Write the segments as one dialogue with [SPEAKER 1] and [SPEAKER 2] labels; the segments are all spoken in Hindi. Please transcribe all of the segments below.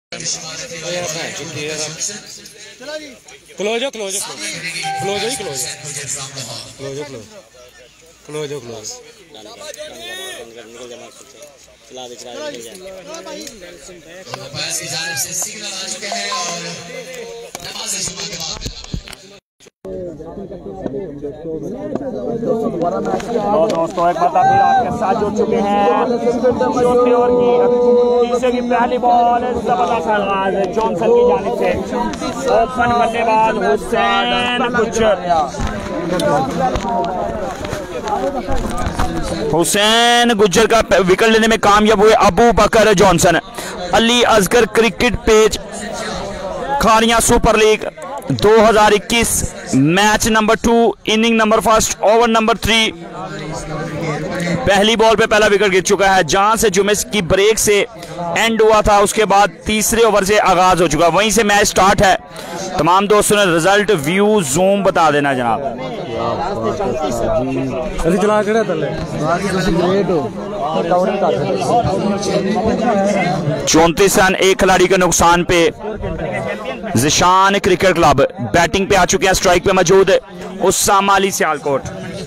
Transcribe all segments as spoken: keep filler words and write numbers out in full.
[SPEAKER 1] क्लोज हो क्लोज हो क्लोज ही क्लोज क्लोज हो क्लोज क्लोज हो क्लोज चला दे चला दे
[SPEAKER 2] दोस्तों एक बार फिर आपके साथ जुड़ चुके हैं चौथे ओवर की तीसरे की पहली बॉल जबरदस्त आगाज जॉनसन की जानिब से ओपन बल्लेबाज हुसैन गुज्जर हुसैन गुज्जर का विकेट लेने में कामयाब हुए Abu Bakar Johnson. Ali Asghar cricket page Kharian super league दो हज़ार इक्कीस match number two inning number first over number three पहली बॉल पे पहला विकेट गिर चुका है। जहां से जुमेस की ब्रेक से एंड हुआ था उसके बाद तीसरे ओवर से आगाज हो चुका, वहीं से मैच स्टार्ट है। तमाम दोस्तों ने रिजल्ट व्यू जूम बता देना जनाब। चौंतीस रन एक खिलाड़ी के नुकसान पे जिशान क्रिकेट क्लब बैटिंग पे आ चुके हैं। स्ट्राइक पे मौजूद उस्सामा अली सियालकोट।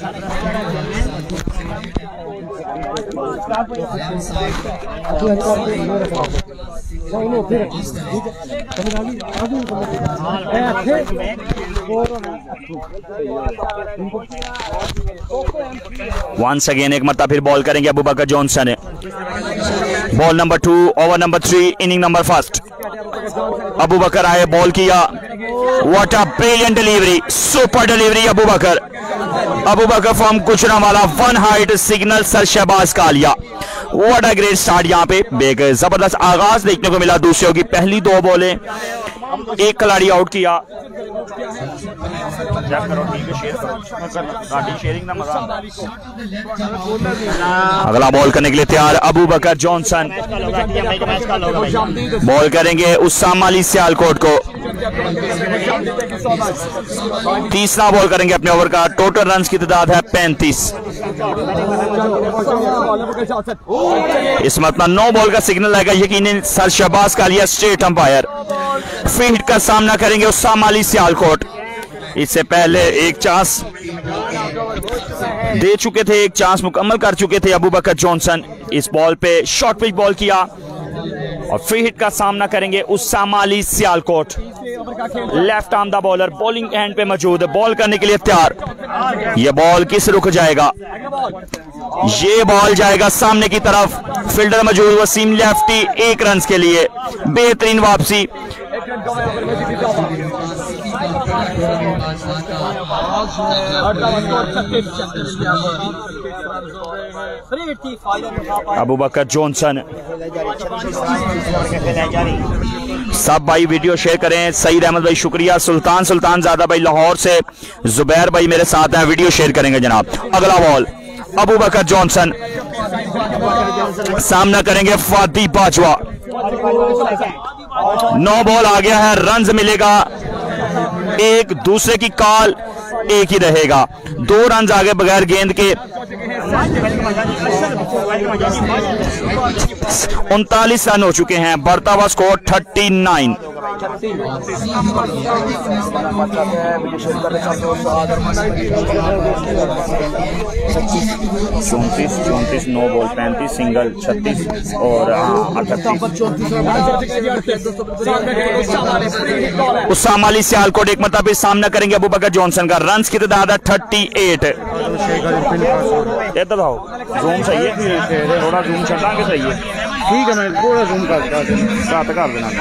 [SPEAKER 2] वंस अगेन एक मरतबा फिर बॉल करेंगे Abu Bakar Johnson. Ball number two over number three inning number first. Abu Bakar आए, बॉल किया, what a brilliant delivery, super delivery Abu Bakar. Abu Bakar from Gujranwala one height signal sir Shahbaz Kalia. What a great start यहाँ पे बेग जबरदस्त आगाज देखने को मिला। दूसरे की पहली दो बॉलें एक खिलाड़ी आउट किया। अगला बॉल करने के लिए तैयार अबू बकर जॉनसन। बॉल करेंगे उस्सामा अली सियालकोट को। तीसरा बॉल करेंगे अपने ओवर का। टोटल रन की तादाद है पैंतीस। इस मतलब नौ बॉल का सिग्नल आएगा यकीनन sir Shahbaz Kalia state umpire. Free hit का सामना करेंगे उस्सामा अली सियालकोट। इससे पहले एक चांस दे चुके थे, एक चांस मुकम्मल कर चुके थे अबू बकर जॉनसन। इस बॉल पे शॉर्ट पिच बॉल किया और फ्री हिट का सामना करेंगे Usama Ali Sialkot. Left arm the bowler bowling end पे मौजूद, बॉल करने के लिए तैयार। ये बॉल किस रुख जाएगा? ये बॉल जाएगा सामने की तरफ। फील्डर मौजूद वसीम लेफ्टी एक रन के लिए। बेहतरीन वापसी। अबू बकर जॉनसन। सब भाई वीडियो शेयर करें। सईद अहमद भाई शुक्रिया। सुल्तान सुल्तान ज़ादा भाई लाहौर से। जुबैर भाई मेरे साथ हैं, वीडियो शेयर करेंगे जनाब। अगला बॉल अबू बकर जॉनसन सामना करेंगे फादी बाजवा। नौ बॉल आ गया है, रन्स मिलेगा एक, दूसरे की कॉल एक ही रहेगा। दो रन आगे बगैर गेंद के। उनतालीस रन हो चुके हैं। बढ़ता हुआ स्कोर थर्टी नाइन। चौंतीस चौंतीस नौ बॉल पैंतीस सिंगल छत्तीस और उस्सामा अली सियालकोट एक मतलब सामना करेंगे अबू बकर जॉनसन का। रन की तादाद है थर्टी एट। इधर आओ, जूम सही है, थोड़ा जूम चढ़ाएंगे सही है। ठीक है, मैं थोड़ा जूम कर कर देना, कट कर देना।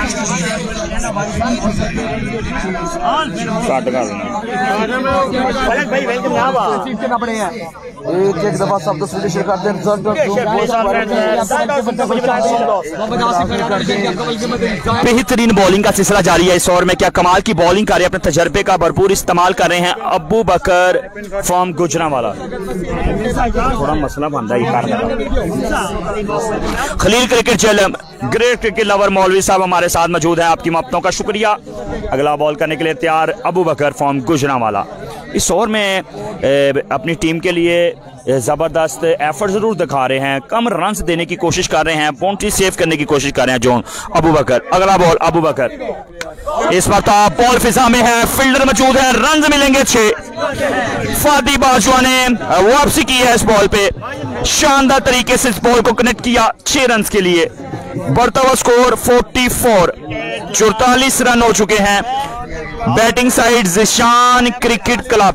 [SPEAKER 3] एक एक दफा सब दोस्त वीडियो शेयर करते हैं।
[SPEAKER 2] बेहतरीन बॉलिंग का सिलसिला जारी है इस ओवर में। क्या कमाल की बॉलिंग कर रहे हैं, अपने तजर्बे का भरपूर इस्तेमाल कर रहे हैं अबू बकर फ्रॉम गुजरांवाला। थोड़ा मसला बनता है। Khalil cricket channel great cricket lover मौलवी साहब हमारे साथ मौजूद हैं, आपकी मोहब्बतों का शुक्रिया। अगला बॉल करने के लिए तैयार अबू बकर फ्रॉम गुजरांवाला। इस ओवर में अपनी टीम के लिए ज़बरदस्त एफर्ट ज़रूर दिखा रहे हैं, कम रन देने की कोशिश कर रहे हैं, बाउंड्री सेव करने की कोशिश कर रहे हैं जॉन अबू बकर। अगला बॉल अबू बकर, इस मरतबा बॉल फिजा में है, फील्डर मौजूद है, रन मिलेंगे छह। फादी बाजवा ने वापसी की है इस बॉल पे, शानदार तरीके से इस बॉल को कनेक्ट किया छह रन के लिए। बढ़ता हुआ स्कोर चौवालीस, चौतालीस रन हो चुके हैं। Batting side Zeeshan cricket club.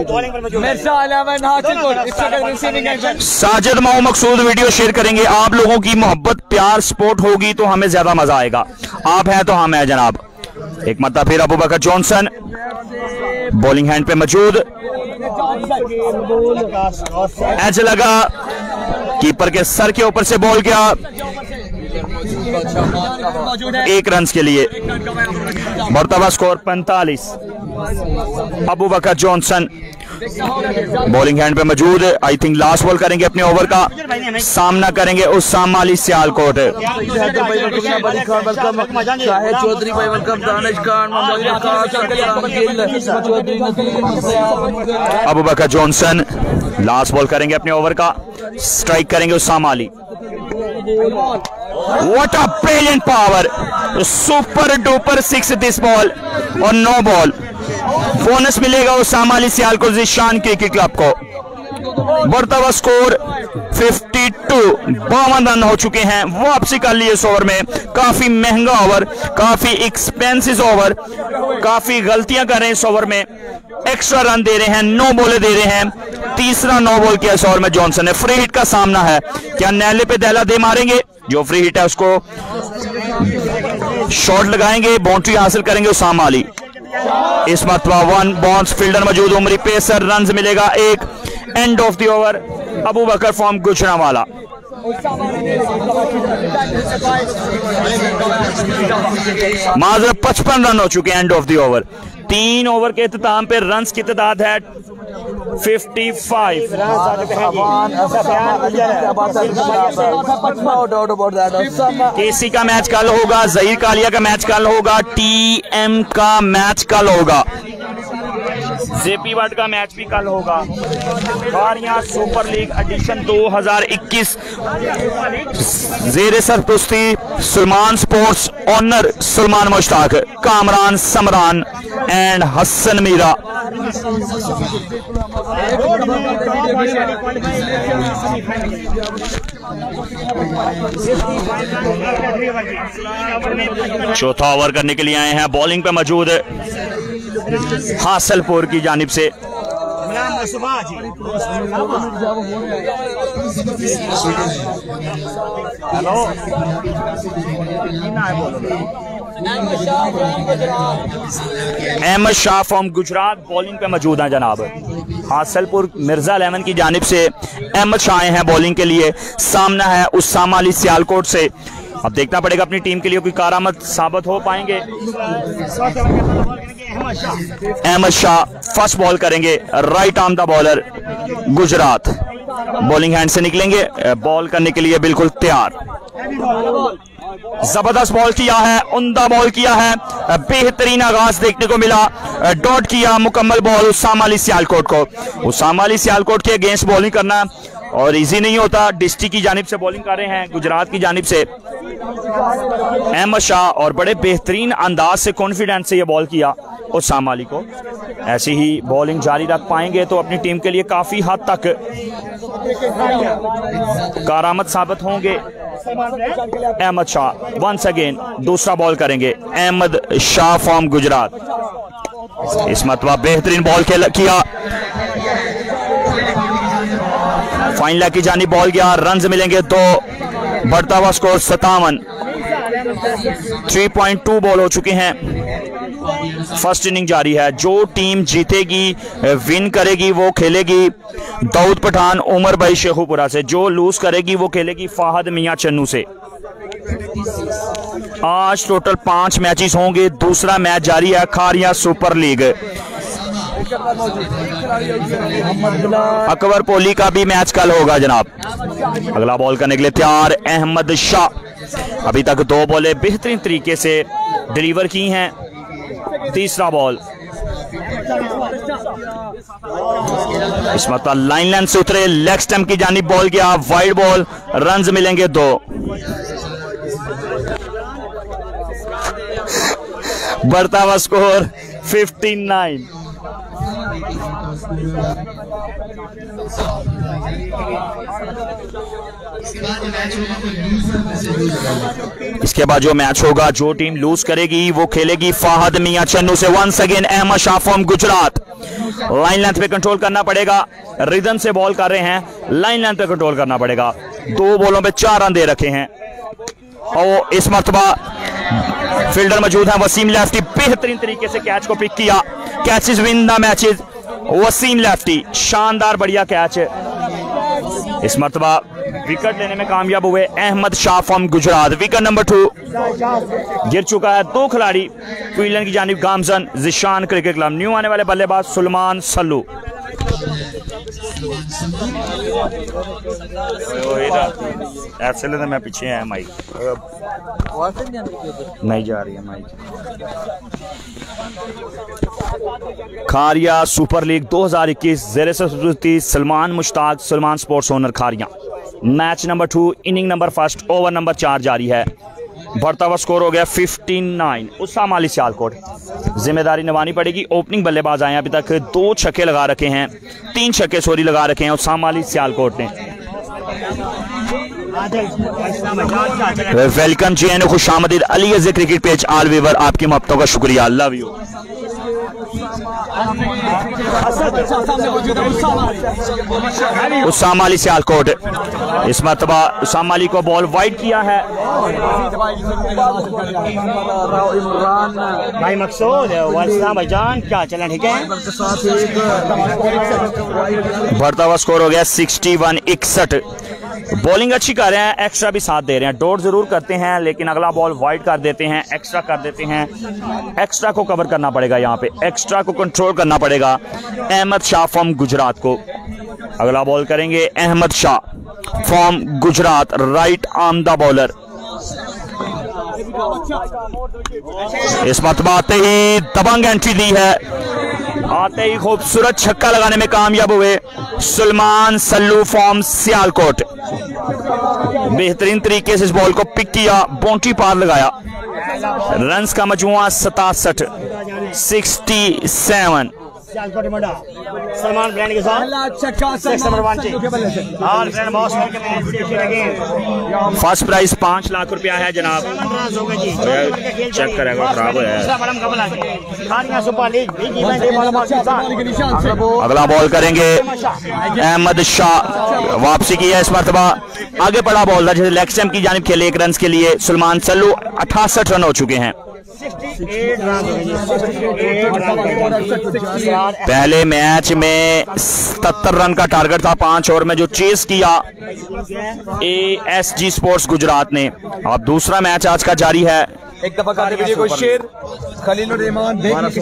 [SPEAKER 2] Sajid माओ मकसूद वीडियो शेयर करेंगे। आप लोगों की मोहब्बत प्यार सपोर्ट होगी तो हमें ज्यादा मजा आएगा। आप हैं तो हम हैं जनाब। एक मरतबा फिर Abu Bakar Johnson bowling hand पे मौजूद, एज लगा, कीपर के सर के ऊपर से बॉल गया, एक रन के लिए। बढ़ता स्कोर पैंतालीस। Abu Bakar Johnson bowling hand पे मौजूद, आई थिंक लास्ट बॉल करेंगे अपने ओवर का, सामना करेंगे Usama Ali Sialkot. Abu Bakar Johnson last ball करेंगे अपने ओवर का, स्ट्राइक करेंगे Usama Ali. What a brilliant power! Super duper six this ball और नो बॉल। बोनस मिलेगा उस्सामा अली सियालकोट जिशान क्रिकेट क्लब को। बढ़ता हुआ स्कोर बावन, बावन रन हो चुके हैं। वापसी कर लिए इस ओवर में। काफी महंगा ओवर, काफी एक्सपेंसिव ओवर, काफी गलतियां कर रहे हैं इस ओवर में। एक्स्ट्रा रन दे रहे हैं, नो बॉले दे रहे हैं। तीसरा नो बॉल किया इस ओवर में जॉनसन ने। फ्री हिट का सामना है, क्या नैले पे दहला दे मारेंगे? जो फ्री हिट है उसको शॉट लगाएंगे, बाउंड्री हासिल करेंगे उस्सामा अली। इस मरतबा वन बाउंस, फील्डर मौजूद, उमरी पेसर, रन मिलेगा एक। End of the over Abu Bakar from Gujranwala. माजर पचपन रन हो चुके हैं एंड ऑफ द ओवर। तीन ओवर के इख्तिताम पे रन्स की तादाद है पचपन। केसी का मैच कल होगा, जहीर कालिया का मैच कल होगा, टीएम का मैच कल होगा, जेपी वर्ल्ड का मैच भी कल होगा। बारियां सुपर लीग एडिशन दो हज़ार इक्कीस जेरे सरपरस्ती Salman sports owner Salman Mushtaq, Kamran Samran and Hasan Mira. चौथा ओवर करने के लिए आए हैं, बॉलिंग पे मौजूद हासिलपुर की जानिब से अहमद शाह फ्रॉम गुजरात बॉलिंग पे मौजूद हैं जनाब। हासिलपुर मिर्जा इलेवन की जानिब से अहमद शाह आए हैं बॉलिंग के लिए। सामना है उस्सामा अली सियालकोट से। अब देखना पड़ेगा अपनी टीम के लिए कोई कारामद साबित हो पाएंगे। अहमद शाह फर्स्ट बॉल करेंगे, right arm the bowler, Gujrat bowling hand से निकलेंगे, बॉल करने के लिए बिल्कुल तैयार। जबरदस्त बॉल किया है, उम्दा बॉल किया है, बेहतरीन आगाज देखने को मिला, डॉट किया मुकम्मल बॉल उस्सामा अली सियालकोट को। उस्सामा अली सियालकोट के अगेंस्ट बॉलिंग करना और इजी नहीं होता। डिस्ट्रिक्ट की जानिब से बॉलिंग कर रहे हैं, गुजरात की जानिब से अहमद शाह, और बड़े बेहतरीन अंदाज से कॉन्फिडेंस से ये बॉल किया उस्सामा अली को। ऐसी ही बॉलिंग जारी रख पाएंगे तो अपनी टीम के लिए काफी हद तक कारामद साबित होंगे। अहमद शाह वंस अगेन दूसरा बॉल करेंगे, अहमद शाह फ्रॉम गुजरात। इस मरतबा बेहतरीन बॉल किया, फाइनल की जानी बॉल गया, रन मिलेंगे दो। बढ़ता हुआ स्कोर सतावन, तीन पॉइंट दो बॉल हो चुके हैं। फर्स्ट इनिंग जारी है। जो टीम जीतेगी विन करेगी वो खेलेगी दाऊद पठान उमर भाई शेखुपुरा से, जो लूज करेगी वो खेलेगी फाहद मियां चन्नू से। आज टोटल पांच मैचेस होंगे। दूसरा मैच जारी है खारिया सुपर लीग। अकबर पोली का भी मैच कल होगा जनाब। अगला बॉल करने के लिए तैयार अहमद शाह। अभी तक दो बॉलें बेहतरीन तरीके से डिलीवर की हैं। तीसरा बॉल इस मतलब लाइन लेंथ से उतरे, लेग स्टंप की जानिब बॉल गया, वाइड बॉल, रन्स मिलेंगे दो। बढ़ता हुआ स्कोर फिफ्टी नाइन। इसके बाद जो मैच होगा, जो टीम लूज करेगी वो खेलेगी फाहद मियां चन्नू से। Once again Ahmad Shah from Gujrat. Line length पे कंट्रोल करना पड़ेगा, रिदम से बॉल कर रहे हैं, लाइन लेंथ पे कंट्रोल करना पड़ेगा। दो बॉलों पे चार रन दे रखे हैं और इस मरतबा फील्डर मौजूद है वसीम लेफ्टी, बेहतरीन तरीके से कैच को पिक किया। Catches win the matches, Waseem lefty, शानदार बढ़िया कैच। इस मरतबा विकेट लेने में कामयाब हुए Ahmad Shah from Gujrat. Wicket number two गिर चुका है। दो खिलाड़ी क्वींसलैंड की जानिब गामजन जिशान क्रिकेट क्लब। न्यू आने वाले बल्लेबाज सुलेमान सल्लू। ऐसे लेते मैं पीछे है माइक नहीं जा रही है माइक। खारिया सुपर लीग दो हज़ार इक्कीस जेर सदुरुस्ती Salman Mushtaq Salman sports owner Kharian. Match number two, inning number first, over number चार जारी है। बढ़ता हुआ स्कोर हो गया फिफ्टी नाइन। उस्साम अली सियालकोट जिम्मेदारी निभानी पड़ेगी। ओपनिंग बल्लेबाज आए, अभी तक दो छक्के लगा रखे हैं, तीन छक्के सॉरी लगा रखे हैं उस्साम अली सियालकोट ने। वेलकम जी एंड खुशामदीद अली अज़ क्रिकेट पेज आल वीवर, आपकी मोहब्बतों का शुक्रिया। Love you. उस्साम अली सियालकोट, इस मरतबा उस्साम अली को बॉल वाइड किया है। भाई मकसूद भाईजान क्या चलन ठीक है। बढ़ता हुआ स्कोर हो गया सिक्सटी वन इकसठ। बॉलिंग अच्छी कर रहे हैं, एक्स्ट्रा भी साथ दे रहे हैं। डॉट जरूर करते हैं लेकिन अगला बॉल वाइड कर देते हैं, एक्स्ट्रा कर देते हैं। एक्स्ट्रा को कवर करना पड़ेगा, यहाँ पे एक्स्ट्रा को कंट्रोल करना पड़ेगा अहमद शाह फ्रॉम गुजरात को। अगला बॉल करेंगे Ahmad Shah from Gujrat, right arm the bowler. इस मरतबा आते ही दबंग एंट्री दी है, आते ही खूबसूरत छक्का लगाने में कामयाब हुए सुलेमान सल्लू फ्रॉम सियालकोट। बेहतरीन तरीके से इस बॉल को पिक किया, बाउंड्री पार लगाया। रन्स का मजमुआ सतासठ, सिक्सटी सेवन। सलमान ब्रांड के साथ फर्स्ट प्राइज पांच लाख रुपया है जनाब। चेक करेगा, खराब है। अगला बॉल करेंगे अहमद शाह, वापसी की है इस मरतबा। आगे पड़ा बॉल था जैसे लेग स्टंप की जानिब खेले एक रन के लिए सुलेमान सल्लू। अठासठ रन हो चुके हैं। पहले मैच में सत्तर रन का टारगेट था, पांच ओवर में जो चेस किया A S G sports Gujrat ने। अब दूसरा मैच आज का जारी है।
[SPEAKER 3] एक दफा कर दीजिए कोई शेर खलील रहमान।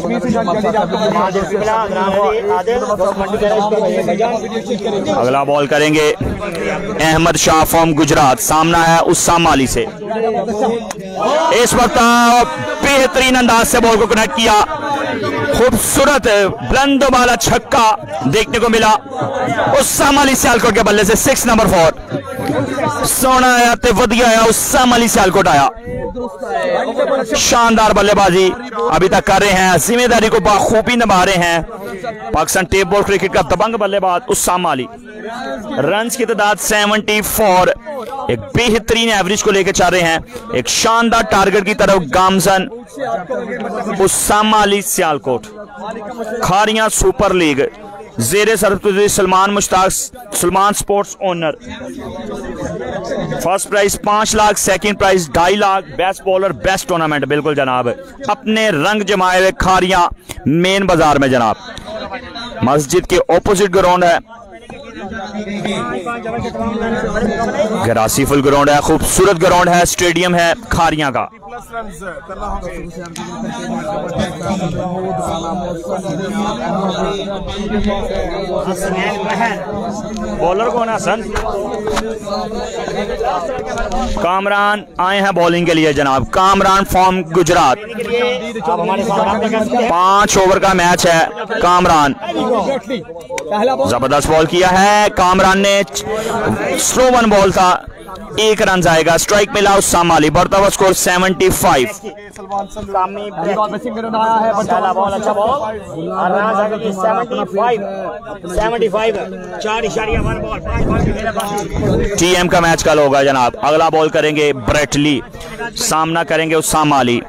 [SPEAKER 2] अगला बॉल करेंगे अहमद शाह फ्रॉम गुजरात, सामना है उस्साम अली से। इस वक्त बेहतरीन अंदाज से बॉल को कनेक्ट किया, खूबसूरत बुलंद वाला छक्का देखने को मिला उस्साम अली सियालकोट के बल्ले से। सिक्स नंबर फोर सोना आया ते वधिया आया, उस्साम अली सियालकोट आया। शानदार बल्लेबाजी अभी तक कर रहे हैं, जिम्मेदारी को बाखूबी निभा रहे हैं पाकिस्तान टेप बॉल क्रिकेट का दबंग बल्लेबाज उस्साम अली। रन्स की तादाद चौहत्तर, एक बेहतरीन एवरेज को लेकर चल रहे हैं। एक शानदार टारगेट की तरफ गामजन उस्साम अली सियालकोट। खारिया सुपर लीग जेर Sarfaraz Salman Mushtaq Salman sports owner. First prize पांच लाख, सेकंड प्राइज ढाई lakh. Best bowler best tournament, बिल्कुल जनाब। अपने रंग जमाए हुए खारिया मेन बाजार में जनाब। मस्जिद के ऑपोजिट ग्राउंड है। गरासी फुल ग्राउंड है, खूबसूरत ग्राउंड है, स्टेडियम है खारियां का। बॉलर कौन है? हसन कामरान आए हैं बॉलिंग के लिए जनाब। कामरान फ्रॉम गुजरात। पांच ओवर का मैच है। कामरान जबरदस्त बॉल किया है। कामरान ने स्लो वन बॉल था, एक रन आएगा। स्ट्राइक मिला उस्साम अली। बढ़ता हुआ स्कोर सेवेंटी फाइव। टीएम का मैच कल होगा जनाब। अगला बॉल करेंगे ब्रेटली, सामना करेंगे उस्साम अली।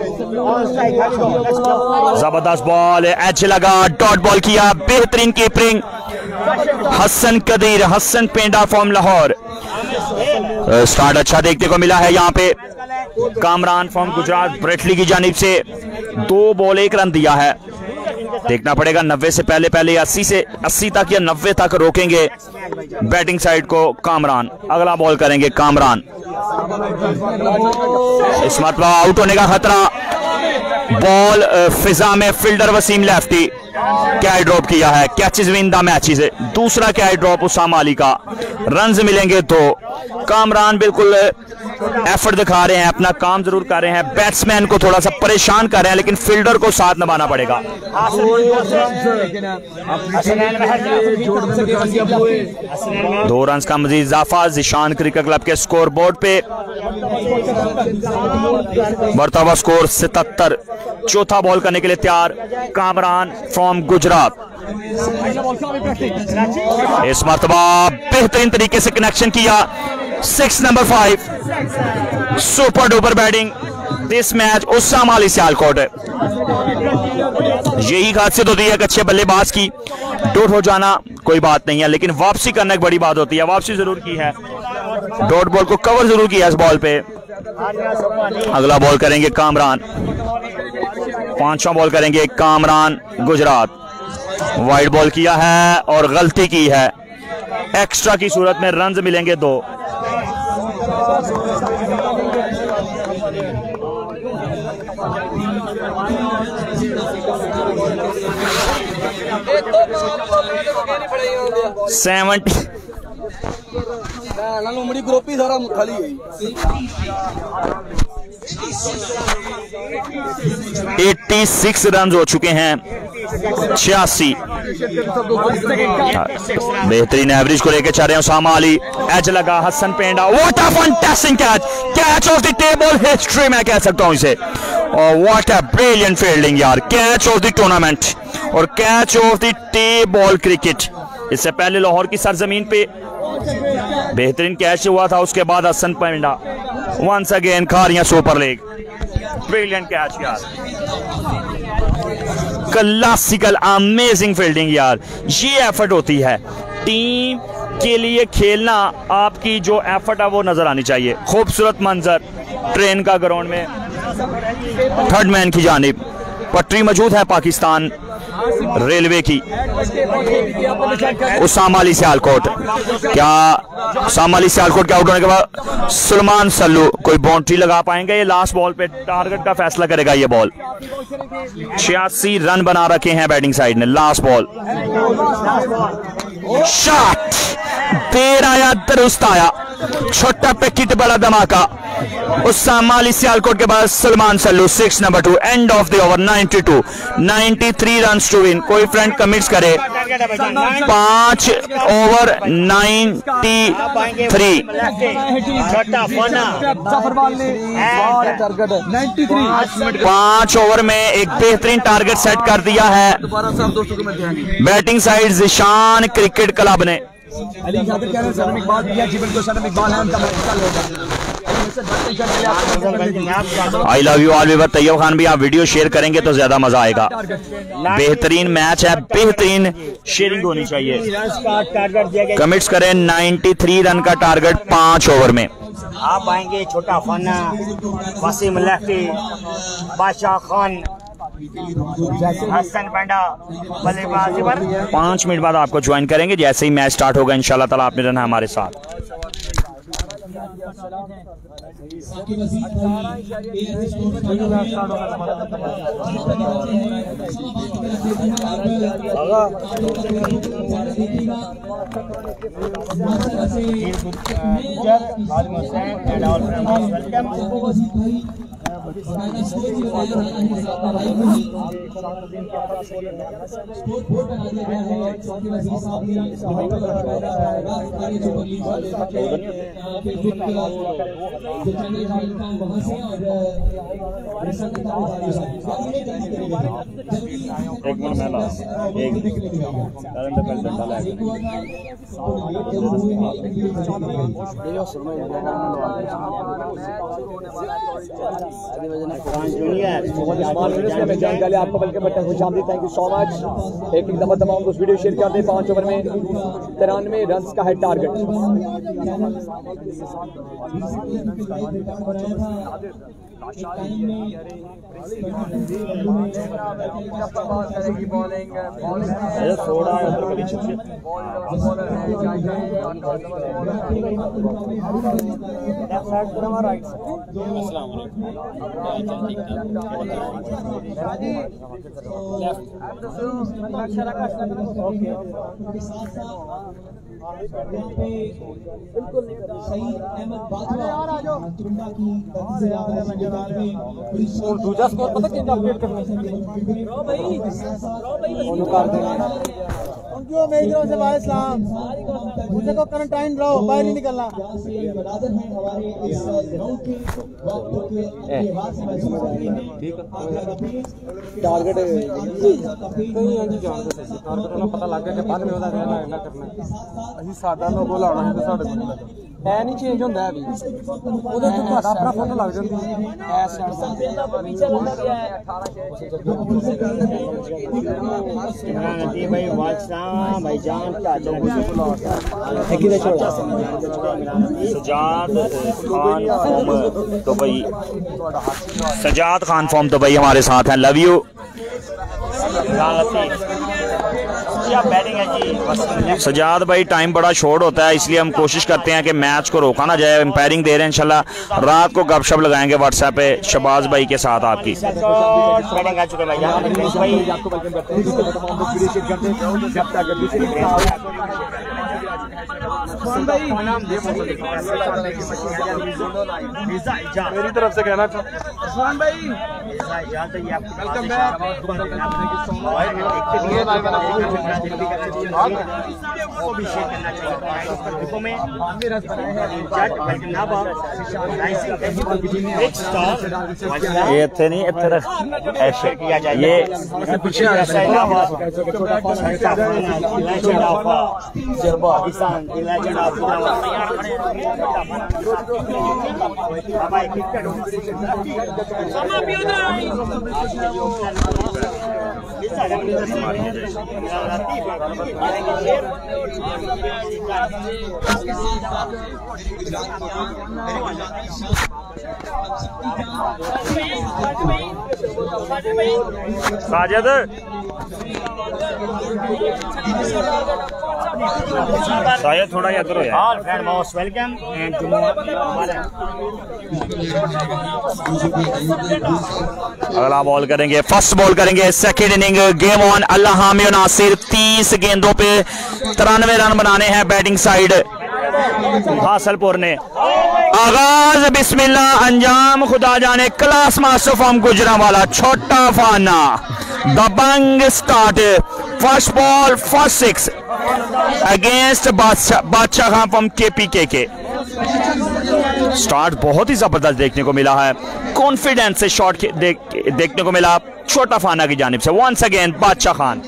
[SPEAKER 2] जबरदस्त बॉल, एच लगा, डॉट बॉल किया, बेहतरीन keeping. Hasan Qadir, Hasan Penda from Lahore. Start अच्छा देखने को मिला है यहाँ पे। कामरान फ्रॉम गुजरात ब्रेटली की जानिब से दो बॉल एक रन दिया है। देखना पड़ेगा नब्बे से पहले पहले अस्सी से अस्सी तक या नब्बे तक रोकेंगे बैटिंग साइड को कामरान। अगला बॉल करेंगे कामरान। इस मरतबा आउट होने का खतरा। बॉल फिजा में, fielder Waseem lefty catch drop किया है। Catches win the matches. दूसरा कैच ड्रॉप उस्साम अली का। रन्स मिलेंगे दो। कामरान बिल्कुल एफर्ट दिखा रहे हैं, अपना काम जरूर कर रहे हैं। बैट्समैन को थोड़ा सा परेशान कर रहे हैं, लेकिन फील्डर को साथ निभाना पड़ेगा। दो रन का मजीद इजाफा जिशान क्रिकेट क्लब के स्कोर बोर्ड पे। बढ़ता हुआ स्कोर सतहत्तर। चौथा बॉल करने के लिए तैयार कामरान फ्रॉम गुजरात। इस मरतबा बेहतरीन तरीके से कनेक्शन किया। Six number five. Super duper batting this match Usama Ali Sialkot. यही खासियत होती है एक अच्छे बल्लेबाज की। डॉट हो जाना कोई बात नहीं है, लेकिन वापसी करना एक बड़ी बात होती है। वापसी जरूर की है, डॉट बॉल को कवर जरूर किया इस बॉल पे। अगला बॉल करेंगे कामरान। पांचवा बॉल करेंगे कामरान गुजरात। वाइड बॉल किया है और गलती की है। एक्स्ट्रा की सूरत में रन मिलेंगे दो। सेवेंटी एट्टी सिक्स रन हो चुके हैं। छियासी बेहतरीन एवरेज को लेकर चल रहे हैं उस्साम अली। एज लगा, Hasan Penda. What a fantastic catch, catch of the table history मैं कह सकता हूं इसे। और व्हाट अ ब्रिलियंट फील्डिंग यार। कैच ऑफ द टूर्नामेंट और catch of the table cricket. इससे पहले लाहौर की सरजमीन पे बेहतरीन कैच हुआ था, उसके बाद Hasan Penda once again Kharian super league. Brilliant catch यार, क्लासिकल अमेजिंग फील्डिंग यार। ये एफर्ट होती है टीम के लिए खेलना। आपकी जो एफर्ट है वो नजर आनी चाहिए। खूबसूरत मंजर ट्रेन का ग्राउंड में थर्ड मैन की जानिब पटरी मौजूद है पाकिस्तान रेलवे की। उस्साम अली सियालकोट। क्या उस्साम अली सियालकोट के आउट होने के बाद सलमान सल्लू कोई बाउंड्री लगा पाएंगे? ये लास्ट बॉल पे टारगेट का फैसला करेगा ये बॉल। छियासी रन बना रखे हैं बैटिंग साइड ने। लास्ट बॉल शॉट देर आया, दुरुस्त आया। छोटा पैकेट बड़ा धमाका। उस्साम अली सियालकोट के बाद Salman Sallu six number two. End of the over ninety two. Ninety three run to win. कोई फ्रेंड कमिट्स करे पांच ओवर नाइंटी थ्री। पांच ओवर में एक बेहतरीन टारगेट सेट कर दिया है batting side Zeeshan cricket club ने। I love you all viewer. Tayyab Khan भी आप वीडियो शेयर करेंगे तो ज्यादा मजा आएगा। बेहतरीन मैच है, बेहतरीन शेयरिंग होनी चाहिए। कमिट्स करें तिरानवे रन का टारगेट पांच ओवर में।
[SPEAKER 4] आप आएंगे छोटा फना, वसीम लेफ्टी, बादशाह खान,
[SPEAKER 2] हसन पंडा बल्लेबाजी पर पाँच मिनट बाद आपको ज्वाइन करेंगे जैसे ही मैच स्टार्ट होगा इंशाल्लाह ताला। आपने रहना हमारे साथ।
[SPEAKER 3] जानकारी आपको बल्कि बटन खुश आमदी। Thank you so much. एक एक दफा तमाम उस वीडियो शेयर कर दें। पांच ओवर में तिरानवे रन का है टारगेट।
[SPEAKER 4] बिल्कुल सही अहमद दूसरा स्कोर पता कितना अपडेट करना है मेरी तरफ से भाई इस्लाम मुझे को करंटाइन रहो बाहर नहीं निकलना।
[SPEAKER 3] टारगेट
[SPEAKER 4] पता लग गया कि बाद में करना ਅਸੀਂ ਸਾਡਾ ਲੋਗੋ ਲਾਉਣਾ ਹੈ ਤੇ ਸਾਡੇ ਕੋਲ ਐ ਨਹੀਂ ਚੇਂਜ ਹੁੰਦਾ ਹੈ ਵੀ ਉਹਦੇ ਤੋਂ ਤੁਹਾਡਾ ਆਪਣਾ ਫੋਟੋ ਲੱਗ ਜਾਂਦੀ ਹੈ ਐਸ ਸਾਈਡ ਦਾ ਪਿੱਛੇ ਲੱਗਾ ਗਿਆ ਹੈ इमरान अती भाई वालसाम भाईजान का
[SPEAKER 3] किधर छोड़ा
[SPEAKER 2] सजाद खान फॉर्म तो भाई सजाद खान फॉर्म तो भाई हमारे साथ हैं। Love you. सजाद भाई टाइम बड़ा शॉर्ट होता है इसलिए हम कोशिश करते हैं कि मैच को रोका ना जाए। एम्पायरिंग दे रहे हैं इंशाल्लाह रात को गपशप लगाएंगे व्हाट्सएप पे शबाज भाई के साथ आपकी।
[SPEAKER 4] मेरी तरफ से कहना भाई
[SPEAKER 2] ये थे नहीं ऐसे किया जाए ये साजिद शायद थोड़ा इधर हो यार। All friend most welcome and अगला बॉल करेंगे फर्स्ट बॉल करेंगे सेकंड इनिंग गेम ऑन। अल्लाह हामिद नासिर तीस गेंदों पे तिरानवे रन बनाने हैं बैटिंग साइड हासलपुर ने। आगाज बिस्मिल्लाह अंजाम खुदा जाने क्लास मास्टर फ्रॉम गुजरांवाला छोटा फाना दबंग start first ball first six against Badshah Khan from KPK के। स्टार्ट बहुत ही जबरदस्त देखने को मिला है। कॉन्फिडेंस से शॉट देख, देखने को मिला छोटा फाना की जानिब से। Once again Badshah Khan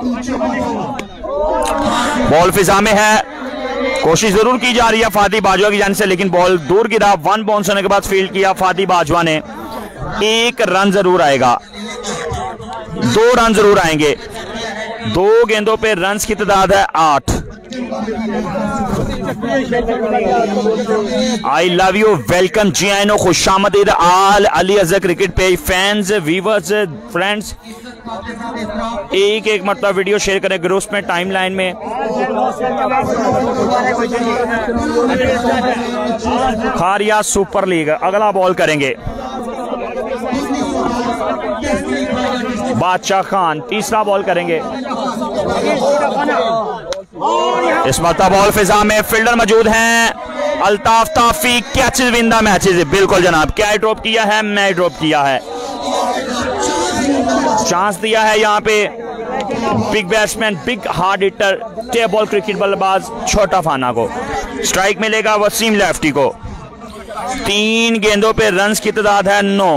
[SPEAKER 2] ball फिजा में है कोशिश जरूर की जा रही है फादी बाजवा की जानिब से लेकिन बॉल दूर गिरा। वन बाउंस होने के बाद फील्ड किया फादी बाजवा ने। एक रन जरूर आएगा दो रन जरूर आएंगे। दो गेंदों पे रन्स की तादाद है आठ। आई लव यू, वेलकम जी आई नो, खुशामदीद all Ali Azhar cricket page fans, viewers, friends, एक एक मतलब वीडियो शेयर करें ग्रुप्स में, टाइमलाइन में। खारिया सुपर लीग अगला बॉल करेंगे बादशाह खान, तीसरा बॉल करेंगे। इस मतलब बॉल फिजा में फील्डर मौजूद हैं Altaf Tafi, catches win the matches. बिल्कुल जनाब, क्या ड्रॉप किया है? मैं ड्रॉप किया है। चांस दिया है यहाँ पे big batsman, big hard hitter, टेबल क्रिकेट बल्लेबाज छोटा फाना को। स्ट्राइक मिलेगा वसीम लेफ्टी को। तीन गेंदों पे रन्स की तादाद है नौ।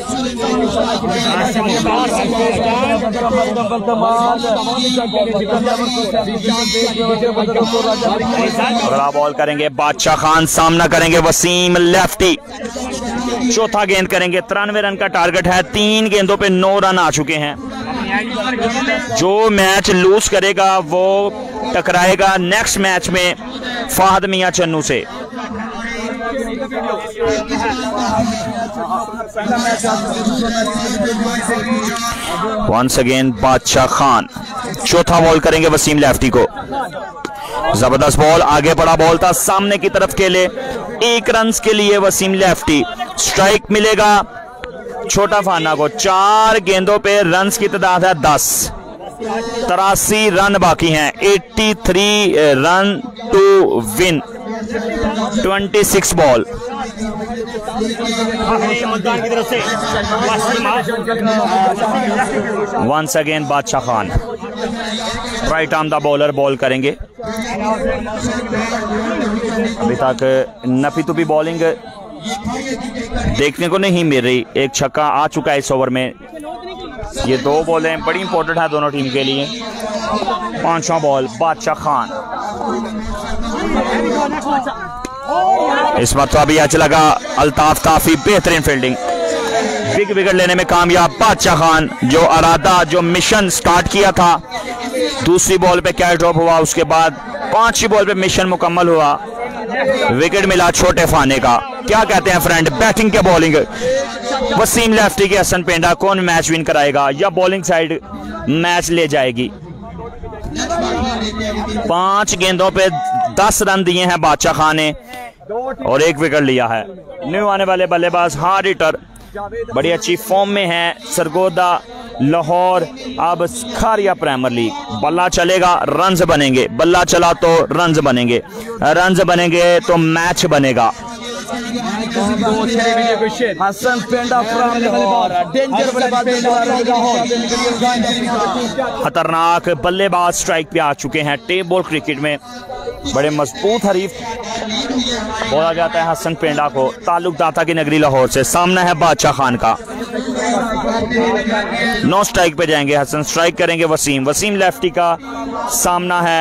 [SPEAKER 2] अगला बॉल करेंगे बादशाह खान, सामना करेंगे वसीम लेफ्टी। चौथा गेंद करेंगे, तिरानवे रन का टारगेट है, तीन गेंदों पे नौ रन आ चुके हैं। जो मैच लूज करेगा वो टकराएगा नेक्स्ट मैच में फाहद मियां चन्नू से। वंस अगेन बादशाह खान, चौथा बॉल करेंगे वसीम लेफ्टी को। जबरदस्त बॉल, आगे बड़ा बॉल था, सामने की तरफ खेले, एक रन के लिए वसीम लेफ्टी। स्ट्राइक मिलेगा छोटा फाना को। चार गेंदों पे रन की तादाद है दस। तिरासी रन बाकी हैं, तिरासी रन टू विन छब्बीस ball. Once again Badshah Khan, right arm the bowler ball करेंगे। अभी तक नफी तुफी बॉलिंग देखने को नहीं मिल रही। एक छक्का आ चुका है इस ओवर में। ये दो बॉलें बड़ी इंपॉर्टेंट है दोनों टीम के लिए। पांचवा बॉल बादशाह खान, इस वक्त अभी आज लगा अल्ताफ ताफी, बेहतरीन फील्डिंग, बिग विकेट लेने में कामयाब बादशाह खान। जो अरादा, जो मिशन स्टार्ट किया था, दूसरी बॉल पे कैच ड्रॉप हुआ, उसके बाद पांचवी बॉल पे मिशन मुकम्मल हुआ, विकेट मिला छोटे फाने का। क्या कहते हैं फ्रेंड, बैटिंग के बॉलिंग वसीम लेफ्टी के हसन पेंडा, कौन मैच विन कराएगा या बॉलिंग साइड मैच ले जाएगी? पांच गेंदों पे दस रन दिए हैं बादशाह खान ने और एक विकेट लिया है। न्यू आने वाले बल्लेबाज हार्ड हिटर, बड़ी अच्छी फॉर्म में है सरगोदा लाहौर। अब खारिया प्रीमियर लीग, बल्ला चलेगा रन्स बनेंगे, बल्ला चला तो रन्स बनेंगे, रन्स बनेंगे तो मैच बनेगा।
[SPEAKER 4] हसन पेंडा फ्रॉम लाहौर, डेंजर
[SPEAKER 2] खतरनाक बल्लेबाज स्ट्राइक पे आ चुके हैं। टेप बॉल क्रिकेट में बड़े मजबूत हरीफ बोला जाता है हसन पेंडा को, ताल्लुक दाता की नगरी लाहौर से। सामना है बादशाह खान का। नो स्ट्राइक पे जाएंगे हसन, स्ट्राइक करेंगे वसीम। वसीम लेफ्टी का सामना है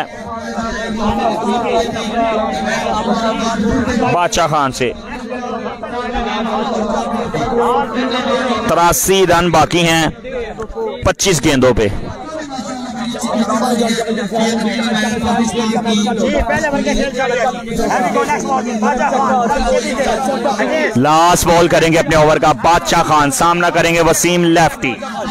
[SPEAKER 2] बादशाह खान से। तिरासी रन बाकी हैं पच्चीस गेंदों पे। लास्ट बॉल करेंगे अपने ओवर का बादशाह खान, सामना करेंगे वसीम लेफ्टी।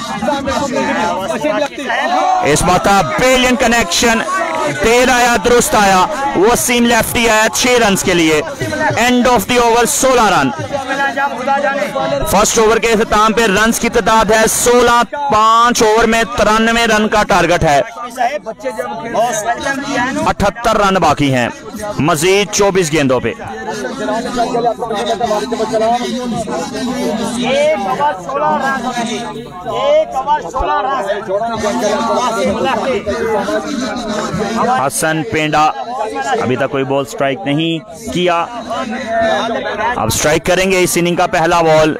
[SPEAKER 2] इस बात ब्रिलियंट कनेक्शन, देर आया दुरुस्त आया, वसीम लेफ्टी आया छह रन के लिए। एंड ऑफ द ओवर सोलह रन। फर्स्ट ओवर के इख्तिताम पे रन की तादाद है सोलह। पांच ओवर में तिरानवे रन का टारगेट है, अठहत्तर रन बाकी हैं मजीद चौबीस गेंदों पे। हसन पेंडा अभी तक कोई बॉल स्ट्राइक नहीं किया, अब स्ट्राइक करेंगे इस इनिंग का पहला बॉल।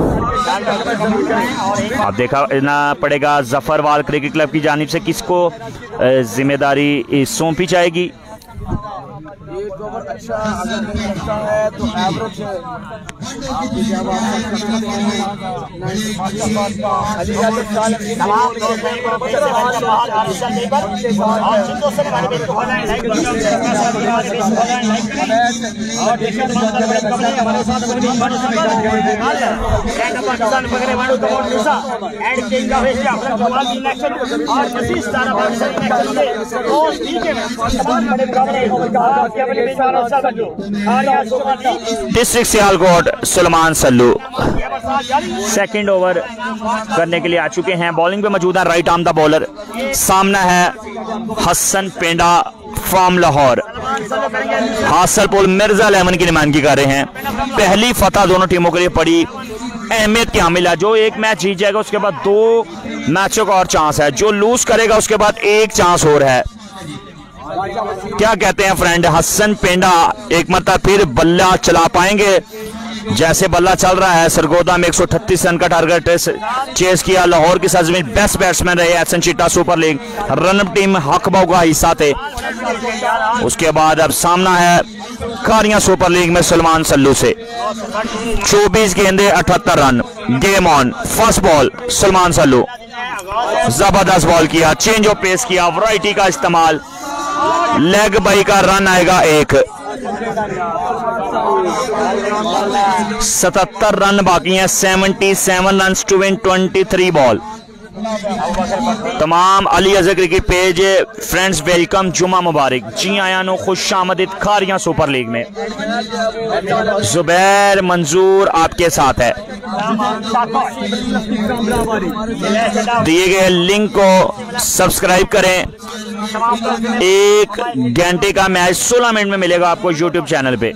[SPEAKER 2] अब देखा ना पड़ेगा जफरवाल क्रिकेट क्लब की जानिब से किसको जिम्मेदारी सौंपी जाएगी।
[SPEAKER 4] एक ओवर अच्छा अगर नहीं लगता है तो average
[SPEAKER 2] district Sialkot Suleman Sallu second over करने के लिए आ चुके हैं। बॉलिंग पे मौजूद है राइट आर्म द बॉलर। सामना है हसन पेंडा फ्रॉम लाहौर। हासलपुर मिर्जा लेमन की नुमाइंदगी कर रहे हैं। पहली फतह दोनों टीमों के लिए बड़ी अहमियत की हामिल है। जो एक मैच जीत जाएगा उसके बाद दो मैचों का और चांस है। जो लूज करेगा उसके बाद एक चांस और है। क्या कहते हैं फ्रेंड? हसन पेंडा एक मरतबा फिर बल्ला चला पाएंगे? जैसे बल्ला चल रहा है, सरगोदा में एक सौ अठतीस रन का टारगेट चेस किया। लाहौर की सरजमीन बेस्ट बैट्समैन रहे एहसन चिट्टा सुपर लीग रन टीम हक बाउ का हिस्सा थे। उसके बाद अब सामना है कारियां सुपर लीग में सुलेमान सल्लू से। चौबीस गेंदे अठहत्तर run. Game on. First ball Suleman Sallu, जबरदस्त बॉल किया, चेंज ऑफ पेस किया, वैरायटी का इस्तेमाल, लेग बाई का रन आएगा एक। सतहत्तर रन बाकी हैं। Seventy seven run to win twenty three ball. तमाम Ali Azhar cricket page friends welcome, जुमा मुबारक। जी आया नो खुश आमदीद खारियां सुपर लीग में। जुबैर मंजूर आपके साथ है। दिए गए लिंक को सब्सक्राइब करें। एक घंटे का मैच सोलह मिनट में मिलेगा आपको यूट्यूब चैनल पे।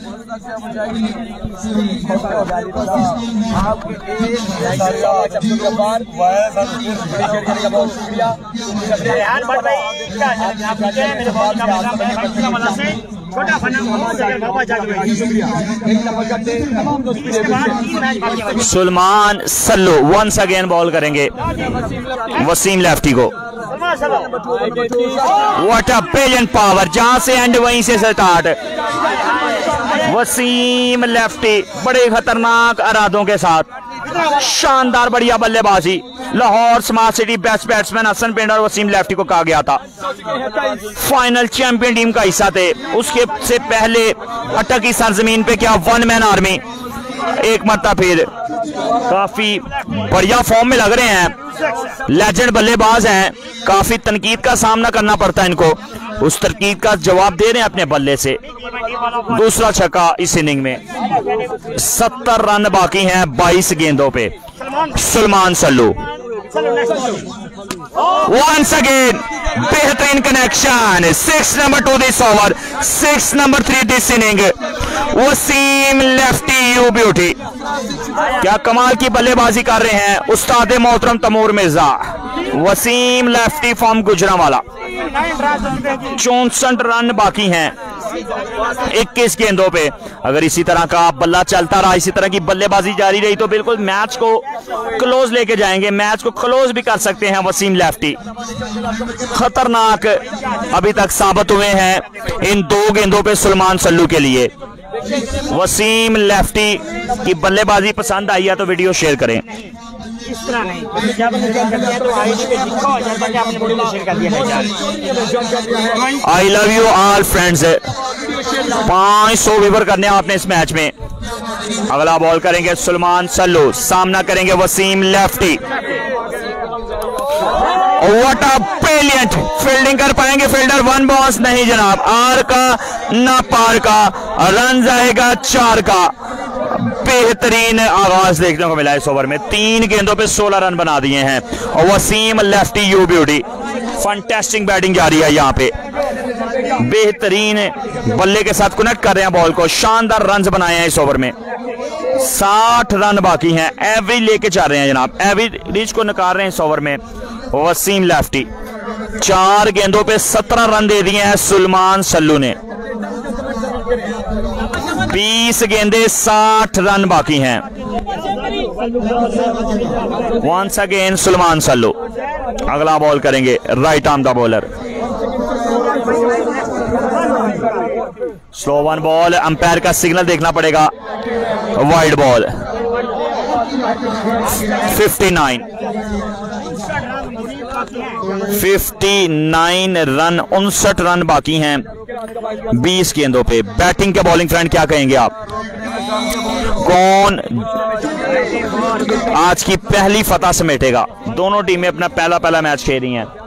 [SPEAKER 2] Suleman Sallu once again ball करेंगे वसीम लेफ्टी को। व्हाट अ ब्रिलियंट पावर, जहां से एंड वहीं से स्टार्ट। वसीम लेफ्टी बड़े खतरनाक इरादों के साथ शानदार बढ़िया बल्लेबाजी। Lahore smart city best batsman Hassan Penda और वसीम लेफ्टी को कहा गया था फाइनल चैंपियन टीम का हिस्सा थे। उसके से पहले अटक की सरजमीन पे क्या वन मैन आर्मी। एक मरतबा फिर काफी बढ़िया फॉर्म में लग रहे हैं। लेजेंड बल्लेबाज हैं। काफी तनकीद का सामना करना पड़ता है इनको। उस तनकीद का जवाब दे रहे हैं अपने बल्ले से। दूसरा छक्का इस इनिंग में। सत्तर रन बाकी हैं बाईस गेंदों पे। सुलेमान सल्लू वंस अगेन बेहतरीन connection. Six number two this over, six number three this inning. Waseem lefty you beauty, क्या कमाल की बल्लेबाजी कर रहे हैं उस्ताद मोहतरम तमूर मिर्जा। Waseem lefty from Gujranwala. चौसठ रन बाकी हैं इक्कीस गेंदों पे। अगर इसी तरह का बल्ला चलता रहा, इसी तरह की बल्लेबाजी जारी रही तो बिल्कुल मैच को क्लोज लेके जाएंगे। मैच को क्लोज भी कर सकते हैं वसीम लेफ्टी। खतरनाक अभी तक साबित हुए हैं इन दो गेंदों पे सुलेमान सल्लू के लिए। वसीम लेफ्टी की बल्लेबाजी पसंद आई है तो वीडियो शेयर करें।
[SPEAKER 5] इस तरह नहीं, जब तो आईडी पे लिखा हो जाता है आपने वीडियो शेयर कर दिया।
[SPEAKER 2] I love you all friends. पांच सौ व्यूवर करने आपने इस मैच में। अगला बॉल करेंगे सुलेमान सल्लू, सामना करेंगे Waseem lefty. What a brilliant fielding कर पाएंगे फील्डर। वन बॉस नहीं जनाब, आर का ना पार का, रन आएगा चार का। बेहतरीन आगाज देखने को मिला इस ओवर में। तीन गेंदों पे सोलह रन बना दिए हैं और Waseem lefty you beauty. Fantastic batting जारी है यहाँ पे। बेहतरीन बल्ले के साथ कनेक्ट कर रहे हैं बॉल को। शानदार रन बनाए हैं इस ओवर में। साठ रन बाकी हैं। एवरेज लेके जा रहे हैं जनाब, एवरेज को नकार रहे हैं इस ओवर में वसीम लेफ्टी। चार गेंदों पे सत्रह रन दे दिए हैं सुलेमान सल्लू ने। बीस गेंदे साठ रन बाकी हैं। Once again Suleman Sallu. अगला बॉल करेंगे right arm the bowler. Slow one ball, umpire का सिग्नल देखना पड़ेगा। Wide ball. Fifty nine fifty nine run, उनसठ रन बाकी हैं बीस गेंदों पे। बैटिंग के बॉलिंग फ्रेंड क्या कहेंगे आप? कौन आज की पहली फतह समेटेगा? दोनों टीमें अपना पहला पहला मैच खेल रही हैं।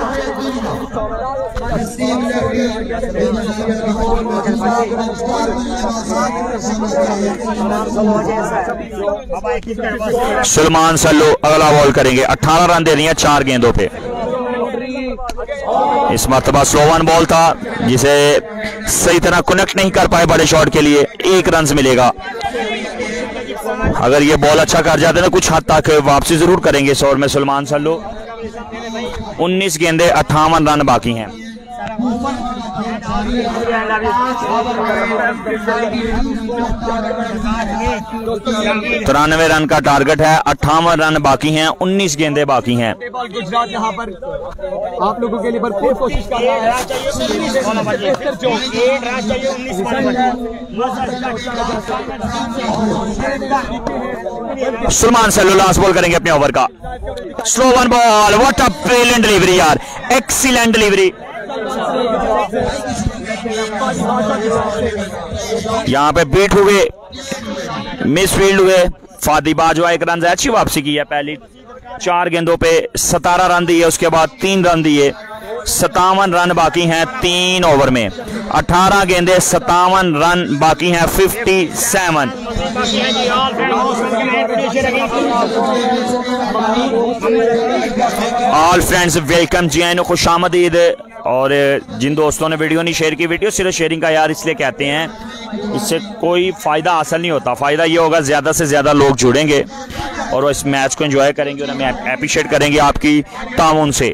[SPEAKER 2] सलमान सल्लू अगला बॉल करेंगे। अठारह रन दे रही हैं चार गेंदों पे। इस मरतबा स्लो वन बॉल था जिसे सही तरह कनेक्ट नहीं कर पाए बड़े शॉट के लिए। एक रन मिलेगा। अगर ये बॉल अच्छा कर जाते ना कुछ हद तक वापसी जरूर करेंगे इस ओवर में सलमान सल्लू। उन्नीस गेंदे अट्ठावन रन बाकी हैं। तिरानवे रन का टारगेट है। अट्ठावन रन बाकी हैं। उन्नीस गेंदे बाकी हैं।
[SPEAKER 3] गुजरात यहाँ पर आप लोगों के लिए भरपूर कोशिश कर रहा है।
[SPEAKER 2] सलमान सल्लू लास्ट बॉल करेंगे अपने ओवर का। Slow one ball. What a brilliant delivery यार, एक्सीलेंट डिलीवरी। यहां पे बीट हुए, मिस फील्ड हुए। फादी बाजवा एक रन अच्छी वापसी की है। पहली चार गेंदों पे सतारह रन दिए, उसके बाद तीन रन दिए। सतावन रन बाकी हैं तीन ओवर में। अठारह गेंदे सतावन रन बाकी हैं। Fifty seven. All friends welcome जी आए, खुशामदीद। और जिन दोस्तों ने वीडियो नहीं शेयर की, वीडियो सिर्फ शेयरिंग का यार इसलिए कहते हैं, इससे कोई फ़ायदा हासिल नहीं होता। फ़ायदा ये होगा ज़्यादा से ज़्यादा लोग जुड़ेंगे और वो इस मैच को एंजॉय करेंगे और हमें अप्रिशिएट करेंगे आपकी ताउन से।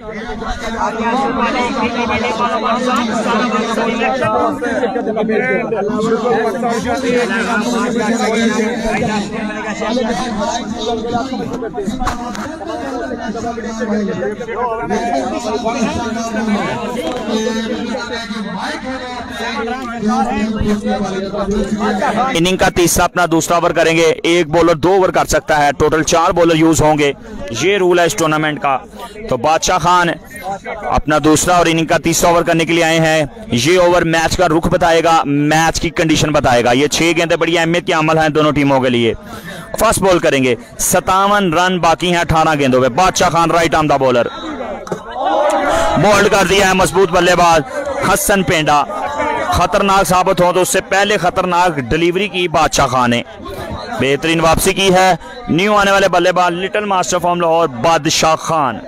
[SPEAKER 2] इनिंग का तीसरा अपना दूसरा ओवर करेंगे। एक बॉलर दो ओवर कर सकता है, टोटल चार बॉलर यूज होंगे। ये रूल है इस टूर्नामेंट का। तो बादशाह खान अपना दूसरा और इनिंग का तीसरा ओवर करने के लिए आए हैं। ये ओवर मैच का रुख बताएगा, मैच की कंडीशन बताएगा। ये छह गेंदें बड़ी अहमियत के अमल हैं दोनों टीमों के लिए। फर्स्ट बॉल करेंगे। सत्तावन रन बाकी हैं अठारह गेंदों पे। Badshah Khan right arm the bowler, bowled कर दिया है मजबूत बल्लेबाज हसन पेंडा। खतरनाक साबित हो तो उससे पहले खतरनाक डिलीवरी की बादशाह खान ने। बेहतरीन वापसी की है न्यू आने वाले बल्लेबाज लिटिल मास्टर फॉर्म लाहौर बादशाह खान।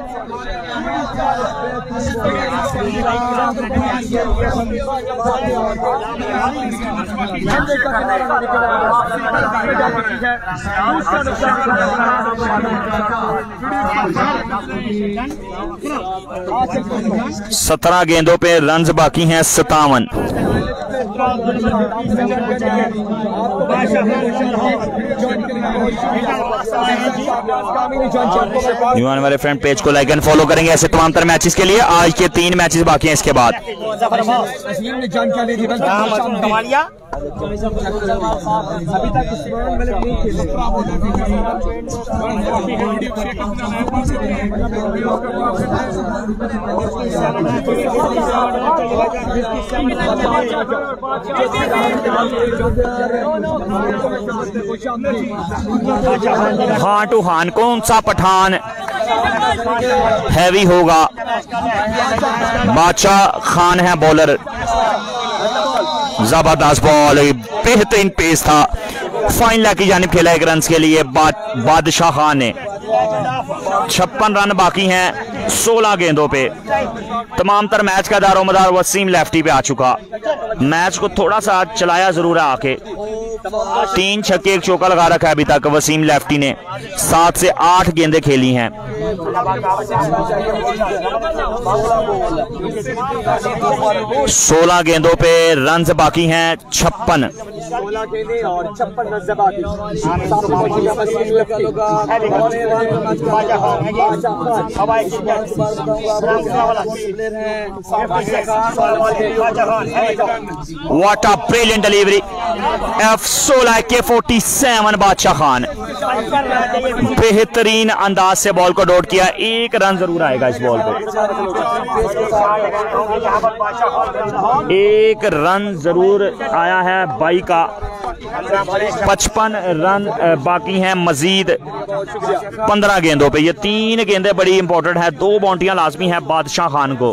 [SPEAKER 2] सत्रह गेंदों पे रन्स बाकी हैं सत्तावन। न्यूज़ वाले फ्रेंड पेज को लाइक एंड फॉलो करेंगे ऐसे तमाम तरह मैचेस के लिए। आज के तीन मैचेस बाकी हैं इसके बाद।
[SPEAKER 3] अभी तक
[SPEAKER 2] हाँ टू हान कौन सा पठान हैवी होगा? बादशाह खान है बॉलर। जबरदस्त बॉल, बेहतरीन पेस था। फाइन ला की जानिब खेला एक रन के लिए बा, बादशाह खान ने। छप्पन रन बाकी हैं सोलह गेंदों पे। तमाम तर मैच का दारोमदार वसीम लेफ्टी पे आ चुका। मैच को थोड़ा सा चलाया जरूर है आके। तीन छक्के एक चौका लगा रखा है अभी तक वसीम लेफ्टी ने। सात से आठ गेंदें खेली हैं। सोलह गेंदों पे रन बाकी हैं छप्पन।
[SPEAKER 3] सोलह गेंदें और छप्पन रन बाकी। सामने पहुंचेगा Waseem lefty.
[SPEAKER 2] What a brilliant delivery. एफ सोलह के फोर्टी सेवन बादशाह खान बेहतरीन अंदाज से बॉल को डॉट किया। एक रन जरूर आएगा इस बॉल पे, एक रन जरूर आया है बाई का। पचपन रन बाकी हैं मजीद पंद्रह गेंदों पे। ये तीन गेंदें बड़ी इंपॉर्टेंट है, दो बाउंड्रियां लाजमी है बादशाह खान को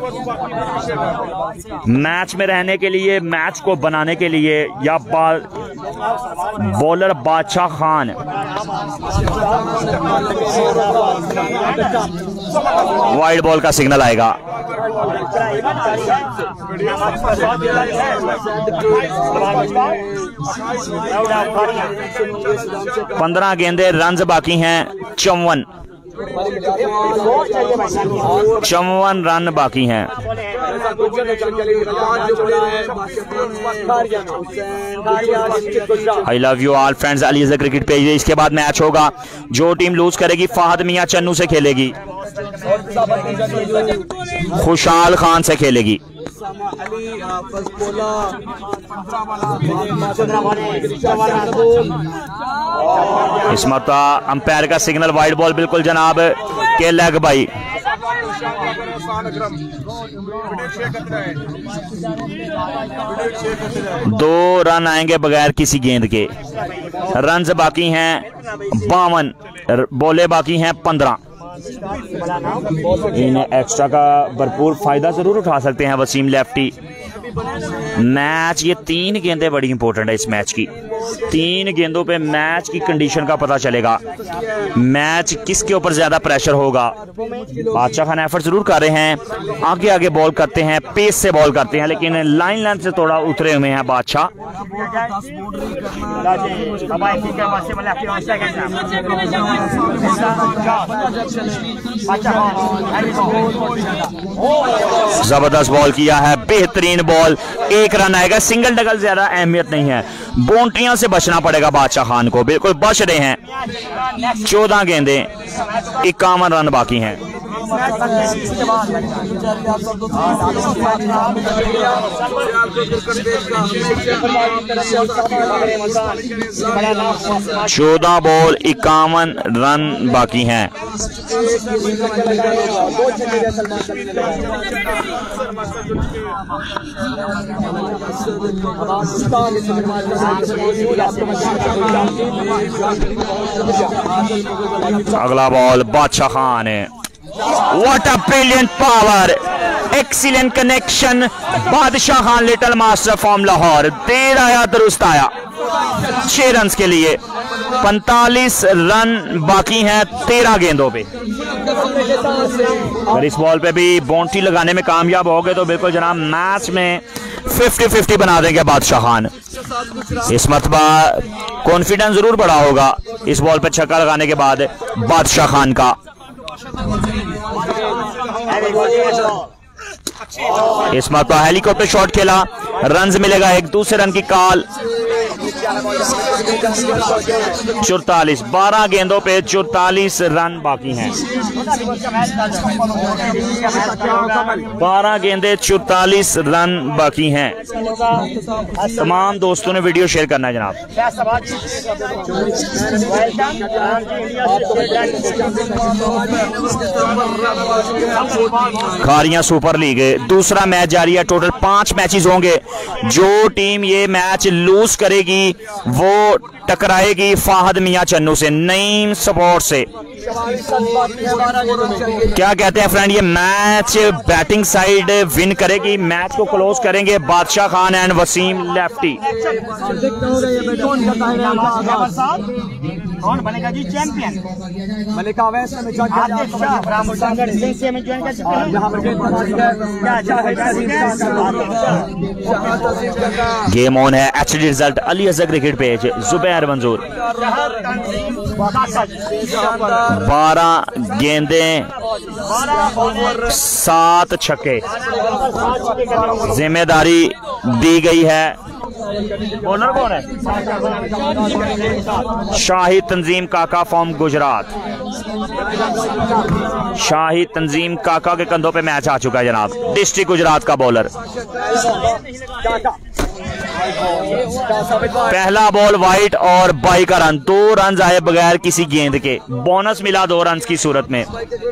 [SPEAKER 2] मैच में रहने के लिए, मैच को बनाने के लिए। या bowler Badshah Khan wide ball का सिग्नल आएगा। पंद्रह गेंदे रन बाकी हैं चौवन चौवन रन बाकी हैं। I love you all friends. Aliza cricket page. इसके बाद मैच होगा, जो टीम लूज करेगी फाहद मियां चन्नू से खेलेगी, खुशहाल खान से खेलेगी। इस मरतबा अंपायर का सिग्नल वाइड बॉल बिल्कुल जनाब के लेग भाई। दो रन आएंगे बगैर किसी गेंद के। रन बाकी हैं बावन, बॉले बाकी हैं पंद्रह। इन एक्स्ट्रा का भरपूर फायदा जरूर उठा सकते हैं वसीम लेफ्टी। मैच, ये तीन गेंदें बड़ी इंपॉर्टेंट है इस मैच की। तीन गेंदों पे मैच की कंडीशन का पता चलेगा, मैच किसके ऊपर ज्यादा प्रेशर होगा। बादशाह खान एफर्ट जरूर कर रहे हैं, आगे आगे बॉल करते हैं, पेस से बॉल करते हैं, लेकिन लाइन लेंथ से थोड़ा उतरे हुए हैं बादशाह। जबरदस्त बॉल किया है, बेहतरीन बॉल। एक रन आएगा, सिंगल डबल ज्यादा अहमियत नहीं है, बाउंड्रियों से बचना पड़ेगा बादशाह खान को। बिल्कुल बच रहे हैं। चौदह गेंदें, इक्यावन रन बाकी हैं। चौदह बॉल, इक्यावन रन बाकी हैं। अगला बॉल बादशाह खान है। What a brilliant power, excellent connection। Badshah Khan little master from Lahore, देर आया दुरुस्त आया। छह रन के लिए पैंतालीस रन बाकी हैं तेरह गेंदों पे। अगर इस बॉल पे भी बाउंड्री लगाने में कामयाब हो गए तो बिल्कुल जनाब मैच में फिफ्टी फिफ्टी बना देंगे बादशाह खान। इस मरतबा कॉन्फिडेंस जरूर बढ़ा होगा इस बॉल पे छक्का लगाने के बाद बादशाह खान का। इस मरतबा हेलीकॉप्टर शॉट खेला, रन मिलेगा एक। दूसरे रन की कॉल। चौतालीस, बारह गेंदों पे चौतालीस रन बाकी हैं। बारह गेंदे चौतालीस रन बाकी हैं। तमाम दोस्तों ने वीडियो शेयर करना है जनाब। खारियां सुपर लीग दूसरा मैच जारी है। टोटल पांच मैचेस होंगे। जो टीम ये मैच लूज करेगी वो टकराएगी फाहद मियां चन्नू से, नईम स्पोर्ट्स से। क्या कहते हैं फ्रेंड, ये मैच बैटिंग साइड विन करेगी। मैच को क्लोज करेंगे बादशाह खान एंड वसीम लेफ्टी।
[SPEAKER 5] कौन बनेगा जी चैंपियन?
[SPEAKER 3] मलिका अवैस में ज्वाइन कर
[SPEAKER 2] गेम ऑन है। H D result Ali Azhar cricket page. Zubair Manzoor बारह गेंदें सात छक्के। जिम्मेदारी दी गई है बॉलर कौन है? शाहिद तंजीम काका फ्रॉम गुजरात। शाहिद तंजीम काका के कंधों पे मैच आ चुका है जनाब। डिस्ट्रिक्ट गुजरात का बॉलर। पहला बॉल वाइट और बाई का रन। दो रन आए बगैर किसी गेंद के। बोनस मिला दो रन की सूरत में।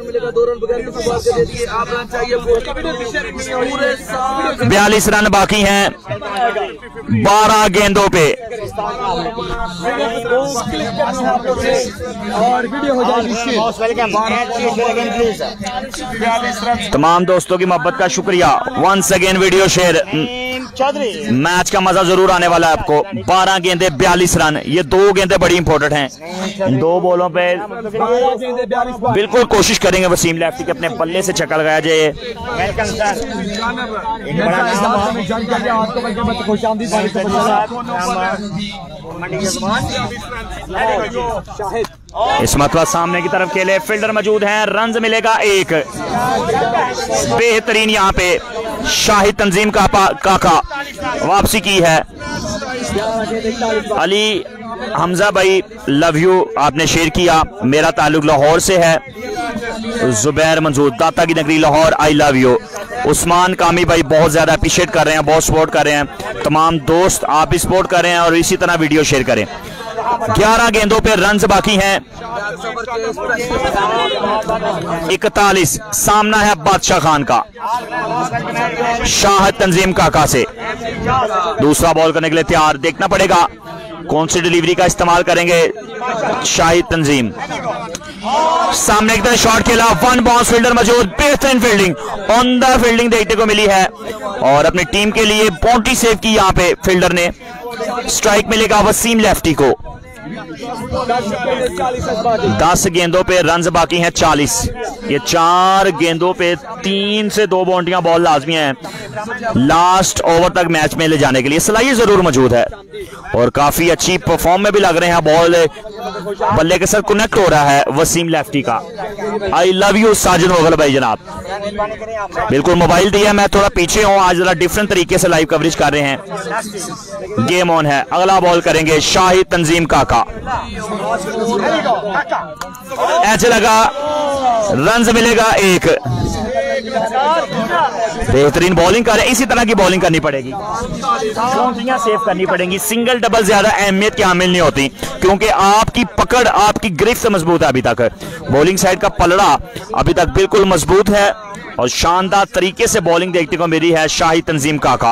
[SPEAKER 2] बयालीस रन बाकी हैं बारह गेंदों पे। तमाम दोस्तों की मोहब्बत का शुक्रिया। Once again video share. Match का मजा जरूर आने वाला है आपको। बारह गेंदे बयालीस रन। ये दो गेंदे बड़ी इंपॉर्टेंट हैं। दो बॉलों पे बिल्कुल कोशिश करेंगे वसीम लेफ्टी के अपने बल्ले से छक्का लगाया जाए। इस मतलब सामने की तरफ खेले। फील्डर मौजूद हैं। रन मिलेगा एक। बेहतरीन यहाँ पे शाहिद तंजीम का काका वापसी की है। अली हमजा भाई लव यू आपने शेयर किया। मेरा ताल्लुक लाहौर से है। जुबैर मंजूर दाता की नगरी Lahore I love you. Usman Kami भाई बहुत ज्यादा अप्रिशिएट कर रहे हैं, बहुत सपोर्ट कर रहे हैं। तमाम दोस्त आप भी सपोर्ट कर रहे हैं और इसी तरह वीडियो शेयर करें। ग्यारह गेंदों पे रन बाकी हैं इकतालीस। सामना है बादशाह खान का शाहिद तंजीम काका से। दूसरा बॉल करने के लिए तैयार। देखना पड़ेगा कौन सी डिलीवरी का इस्तेमाल करेंगे शाहिद तंजीम। सामने की तरफ शॉट खेला। वन बाउंस फील्डर मौजूद। बेहतरीन फील्डिंग ऑन द फील्डिंग देखने को मिली है और अपनी टीम के लिए बाउंड्री सेव की यहाँ पे फील्डर ने। स्ट्राइक मिलेगा वसीम लेफ्टी को। दस गेंदों पे रन बाकी हैं चालीस। ये चार गेंदों पे तीन से दो बाउंड्रियां बॉल लाजमी हैं लास्ट ओवर तक मैच में ले जाने के लिए। सलाहियत जरूर मौजूद है और काफी अच्छी परफॉर्म में भी लग रहे हैं। बॉल बल्ले के साथ कनेक्ट हो रहा है वसीम लेफ्टी का। I love you Sajid Mughal भाई जनाब। बिल्कुल मोबाइल दिया। मैं थोड़ा पीछे हूं आज, जरा डिफरेंट तरीके से लाइव कवरेज कर रहे हैं। गेम ऑन है। अगला बॉल करेंगे शाहिद तंजीम काका। ऐसे लगा। रन मिलेगा एक। बेहतरीन बॉलिंग कर रहे हैं। इसी तरह की बॉलिंग करनी पड़ेगी। बाउंड्रियां सेव करनी पड़ेंगी। सिंगल डबल ज्यादा अहमियत की हामिल नहीं होती क्योंकि आपकी पकड़ आपकी गिरफ्त मजबूत है। अभी तक बॉलिंग साइड का पलड़ा अभी तक बिल्कुल मजबूत है और शानदार तरीके से बॉलिंग देखने को मिली है शाहिद तंजीम काका।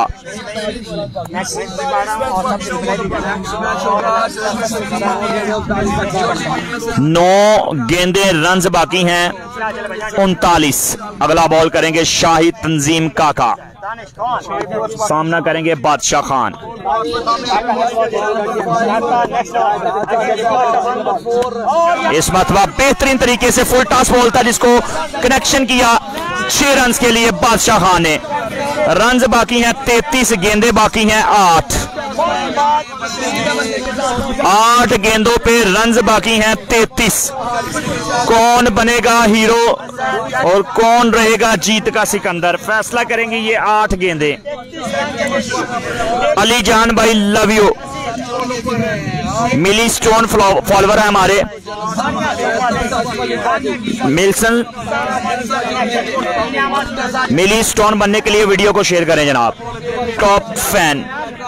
[SPEAKER 2] नौ गेंदे रन बाकी हैं उनतालीस। अगला बॉल करेंगे शाहिद तंजीम काका। सामना करेंगे बादशाह खान। इस मरतबा बेहतरीन तरीके से फुल टॉस बॉल था जिसको कनेक्शन किया छह रन के लिए बादशाह खान ने। रन बाकी हैं तैतीस। गेंदे बाकी हैं आठ। आठ गेंदों पे रन बाकी हैं तैतीस। कौन बनेगा हीरो और कौन रहेगा जीत का सिकंदर, फैसला करेंगे ये आठ गेंदे। अली जान भाई love you. Milestone follower है हमारे। मिल्सन मिली स्टोन बनने के लिए वीडियो को शेयर करें जनाब। Top fan.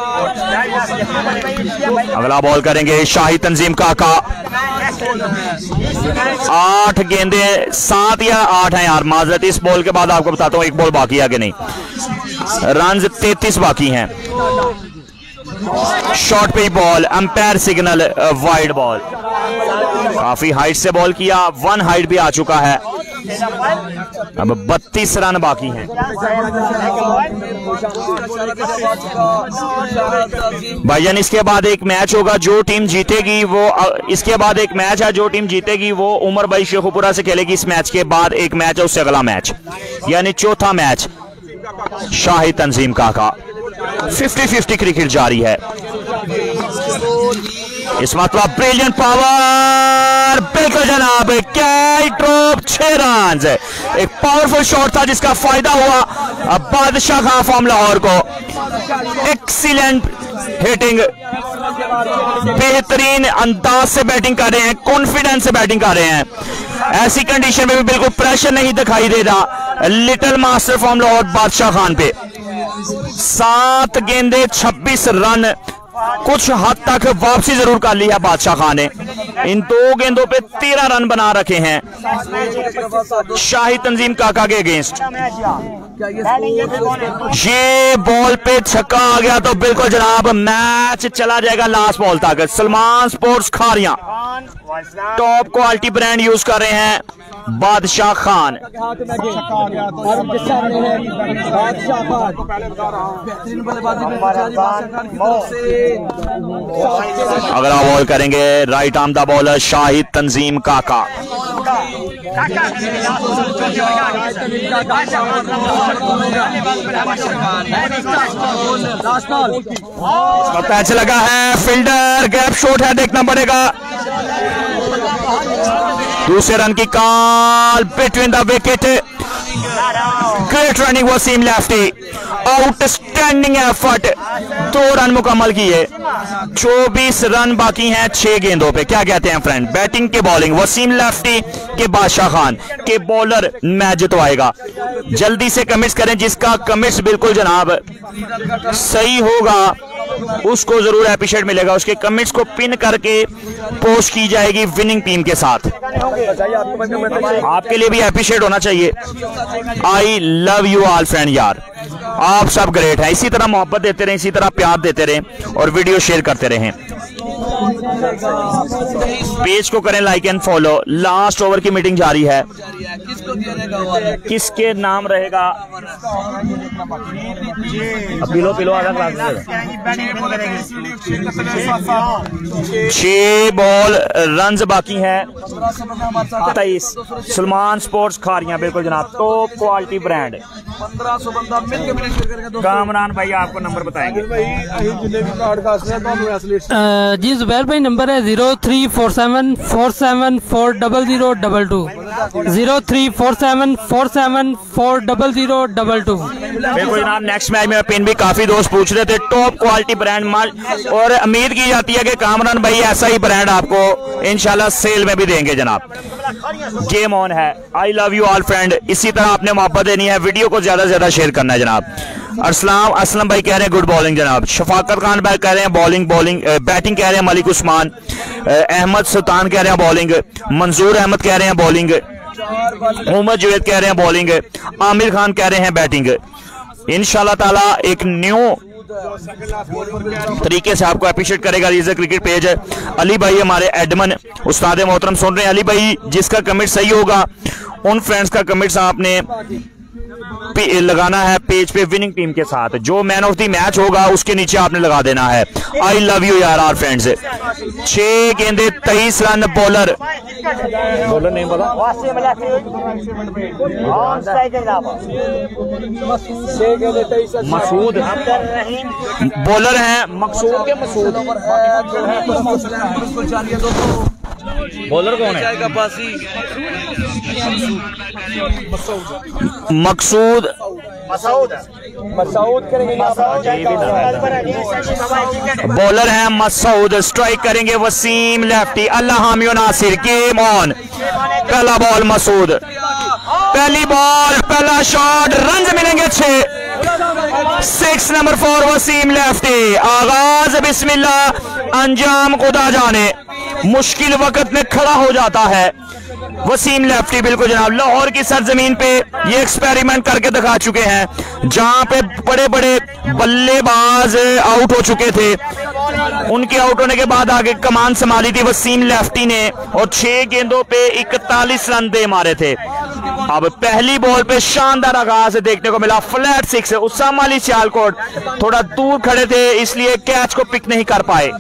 [SPEAKER 2] अगला बॉल करेंगे शाहिद तंजीम काका। आठ गेंदे सात या आठ हैं यार, माजरत इस बॉल के बाद आपको बताता हूं एक बॉल बाकी है कि नहीं। रन तैतीस बाकी हैं। शॉर्ट पे ball, umpire signal wide ball. काफी हाइट से बॉल किया, वन हाइट भी आ चुका है। अब बत्तीस रन बाकी हैं। भाईजान इसके बाद एक मैच होगा, जो टीम जीतेगी वो इसके बाद एक मैच है, जो टीम जीतेगी वो उमर भाई शेखुपुरा से खेलेगी। इस मैच के बाद एक मैच है, उससे अगला मैच यानी चौथा मैच शाहिद तंजीम काका। फिफ्टी फिफ्टी क्रिकेट जारी है। इस मतलब ब्रिलियंट पावर, बिल्कुल जनाब, क्या ड्रॉप, छह रन। एक पावरफुल शॉट था जिसका फायदा हुआ अब बादशाह खान फ्रॉम लाहौर को। एक्सीलेंट हिटिंग, बेहतरीन अंदाज से बैटिंग कर रहे हैं, कॉन्फिडेंस से बैटिंग कर रहे हैं। ऐसी कंडीशन में भी बिल्कुल प्रेशर नहीं दिखाई दे रहा लिटिल मास्टर फ्रॉम लाहौर बादशाह खान पे। सात गेंदे छब्बीस रन, कुछ हद तक वापसी जरूर कर ली है बादशाह खान ने। इन दो गेंदों पे तेरह रन बना रखे हैं शाही तंजीम काका के अगेंस्ट। ये बॉल पे छक्का आ गया तो बिल्कुल जनाब मैच चला जाएगा लास्ट बॉल तक। Salman sports Kharian top quality brand use कर रहे हैं बादशाह खान। अगला बॉल करेंगे right arm the bowler Shahid Tanzeem काका। पैच लगा है, फील्डर गैप शॉट है, देखना पड़ेगा। दूसरे रन की call between the wicket. Great running Waseem lefty, outstanding effort, दो रन मुकम्मल किए। चौबीस रन बाकी हैं छह गेंदों पे। क्या कहते हैं फ्रेंड? बैटिंग के बॉलिंग वसीम लेफ्टी के बादशाह खान के बॉलर मैच जितवाएगा। जल्दी से कमिट्स करें, जिसका कमिट्स बिल्कुल जनाब सही होगा उसको जरूर एप्रिशिएट मिलेगा। उसके कमिट्स को पिन करके पोस्ट की जाएगी विनिंग टीम के साथ। आपके लिए भी एप्रिशिएट होना चाहिए। I love you all friend यार, आप सब ग्रेट हैं। इसी तरह मोहब्बत देते रहें, इसी तरह प्यार देते रहें और वीडियो शेयर करते रहें। पेज को करें like and follow. Last over की मीटिंग जारी है। किसके नाम रहेगा? पिलो पिलो आधा क्लास। छह बॉल रन्स बाकी हैं तेईस। सलमान स्पोर्ट्स खारियां बिल्कुल जनाब, टॉप क्वालिटी ब्रांड। कामरान भाई आपको नंबर बताएंगे।
[SPEAKER 6] जी जुबैर भाई नंबर है zero three four seven four seven four double zero double two zero three four seven four seven four double zero double two.
[SPEAKER 2] बिल्कुल जनाब, नेक्स्ट मैच में पिन भी काफी दोस्त पूछ रहे थे। टॉप क्वालिटी ब्रांड माल और उम्मीद की जाती है कि कामरान भाई ऐसा ही ब्रांड आपको इंशाल्लाह सेल में भी देंगे जनाब। गेम ऑन है। I love you all friend. इसी तरह आपने मोहब्बत देनी है, वीडियो को ज्यादा से ज्यादा शेयर करना है जनाब। असलाम असलम भाई कह रहे हैं गुड बॉलिंग जनाब। शफाकत खान भाई कह रहे हैं बॉलिंग बॉलिंग बैटिंग कह रहे हैं मलिक उस्मान। अहमद सुल्तान कह रहे हैं बॉलिंग। मंजूर अहमद कह रहे हैं बॉलिंग। मोहम्मद जुवेद कह रहे हैं बॉलिंग। आमिर खान कह रहे हैं बैटिंग। इंशाल्लाह ताला एक न्यू तरीके से आपको अप्रिशिएट करेगा रीजर क्रिकेट पेज। अली भाई हमारे एडमन उस्ताद मोहतरम सुन रहे हैं। अली भाई जिसका कमेंट सही होगा उन फ्रेंड्स का कमेंट्स आपने लगाना है पेज पे विनिंग टीम के साथ। जो मैन ऑफ द मैच होगा उसके नीचे आपने लगा देना है। आई लव यू यार आर फ्रेंड्स। छह गेंदे तेईस रन। बॉलर बॉलर नहीं बोला मसूद, बॉलर हैं मकसूद के मसूद। बॉलर कौन है? मकसूद बॉलर हैं मसूद। स्ट्राइक करेंगे वसीम लेफ्टी। अल्लाह हामियो नासिर। Game on. पहला बॉल मसूद, पहली बॉल, पहला शॉट, रन मिलेंगे छह। Six number four Waseem lefty. आगाज बिस्मिल्लाह, अंजाम खुदा जाने। मुश्किल वक्त में खड़ा हो जाता है वसीम लेफ्टी। बिल्कुल जनाब, लाहौर की सरजमीन पे ये एक्सपेरिमेंट करके दिखा चुके हैं जहां पे बड़े बड़े बल्लेबाज आउट हो चुके थे। उनके आउट होने के बाद आगे कमान संभाली थी वसीम लेफ्टी ने और छह गेंदों पे इकतालीस रन दे मारे थे। अब पहली बॉल पे शानदार आगाज देखने को मिला, फ्लैट सिक्स। उसामा अली सियालकोट थोड़ा दूर खड़े थे इसलिए कैच को पिक नहीं कर पाए।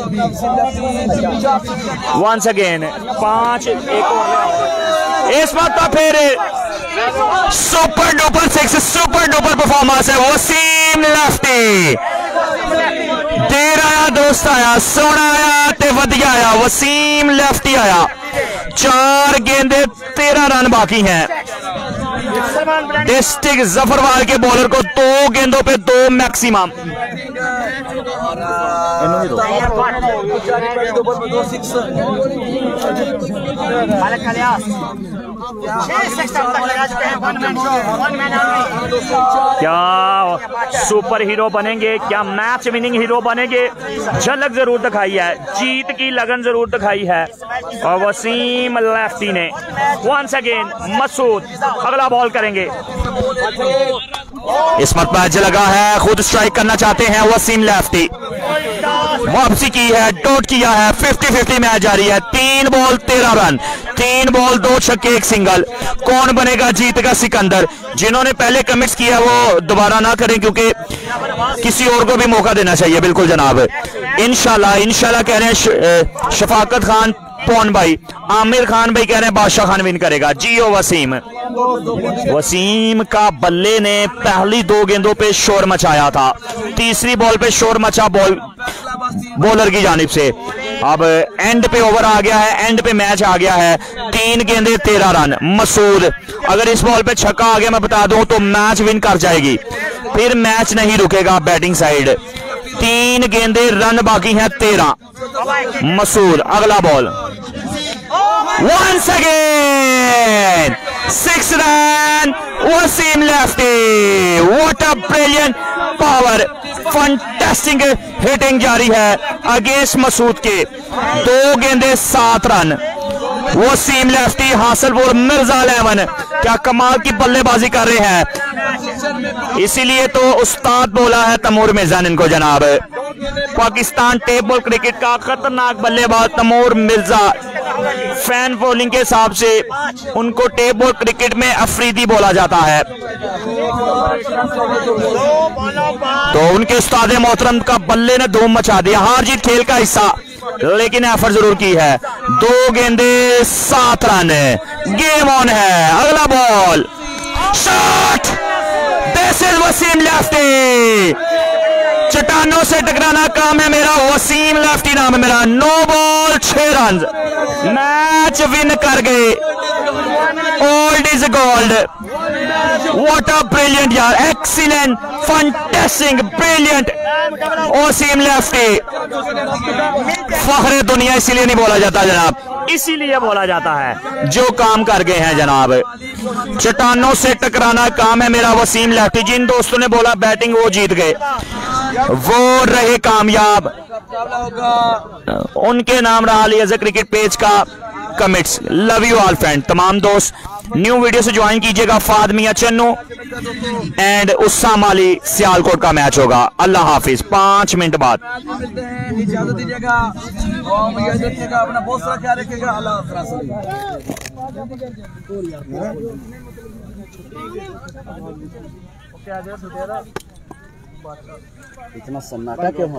[SPEAKER 2] वंस अगेन पांच एक और इस बात का फिर super duper six, super duper performance है वसीम लेफ्टी। तेरा आया दोस्त आया सोना आया ते वधिया आया वसीम लेफ्टी आया। चार गेंदे तेरह रन बाकी हैं। डिस्ट्रिक्ट जफरवाल के बॉलर को दो गेंदों पे दो मैक्सिमम। क्या सुपर हीरो बनेंगे, क्या मैच विनिंग हीरो बनेंगे? झलक जरूर दिखाई है, जीत की लगन जरूर दिखाई है। और वसीम लेफ्टी ने वंस अगेन मसूद अगला बॉल करेंगे। इस मत मैच लगा है, खुद स्ट्राइक करना चाहते हैं वसीम लेफ्टी। वापसी की है, डॉट किया है, फिफ्टी फिफ्टी मैच जारी है। तीन बॉल तेरह रन, तीन बॉल दो छक्के एक सिंगल। कौन बनेगा जीत का सिकंदर? जिन्होंने पहले कमिट्स किया वो दोबारा ना करें, क्योंकि किसी और को भी मौका देना चाहिए। बिल्कुल जनाब, इंशाल्लाह इंशाल्लाह कह रहे हैं शफाकत खान पौन भाई, आमिर खान भाई कह रहे हैं बादशाह खान विन करेगा। जियो वसीम। वसीम का बल्ले ने पहली दो गेंदों पे शोर मचाया था, तीसरी बॉल पे शोर मचा बॉल बॉलर की जानिब से। अब एंड पे ओवर आ गया है, एंड पे मैच आ गया है। तीन गेंदे तेरह रन। मसूद अगर इस बॉल पे छक्का आ गया मैं बता दूं तो मैच विन कर जाएगी, फिर मैच नहीं रुकेगा बैटिंग साइड। तीन गेंदे रन बाकी हैं तेरह। मसूद अगला ball once again six run Waseem lefty. What a brilliant power, fantastic hitting जारी है अगेंस्ट मसूद के। दो गेंदे सात run. Waseem lefty Hasilpur Mirza eleven क्या कमाल की बल्लेबाजी कर रहे हैं, इसीलिए तो उस्ताद बोला है तैमूर मिर्जा इनको जनाब। पाकिस्तान टेबल क्रिकेट का खतरनाक बल्लेबाज तैमूर मिर्जा, फैन बॉलिंग के हिसाब से उनको टेबल क्रिकेट में अफरीदी बोला जाता है। तो उनके उस्ताद मोहतरम का बल्ले ने धूम मचा दिया। हार जीत खेल का हिस्सा, लेकिन एफर्ट जरूर की है। दो गेंदे सात रन, गेम ऑन है। अगला ball shot, this is Waseem lefty. चट्टानों से टकराना काम है मेरा, वसीम लेफ्टी नाम है मेरा। नो बॉल छह रन, मैच विन कर गए। Old is gold. What a brilliant यार, excellent, fantastic, brilliant Waseem lefty. फख्र दुनिया इसीलिए नहीं बोला जाता जनाब, इसीलिए बोला जाता है जो काम कर गए हैं जनाब। चट्टानों से टकराना काम है मेरा, वसीम लेफ्टी। जिन दोस्तों ने बोला बैटिंग वो जीत गए, वो रहे कामयाब, उनके नाम रहा लिहाजा क्रिकेट पेज का comments. Love you all friend. तमाम दोस्त न्यू वीडियो से ज्वाइन कीजिएगा। फाद मियां चन्नू एंड उस्सा माली सियालकोट का मैच होगा। अल्लाह हाफिज। पांच मिनट बाद
[SPEAKER 4] इजाजत दीजिएगा, अपना बहुत सारा ख्याल रखिएगा। अल्लाह इतना सन्नाटा क्यों?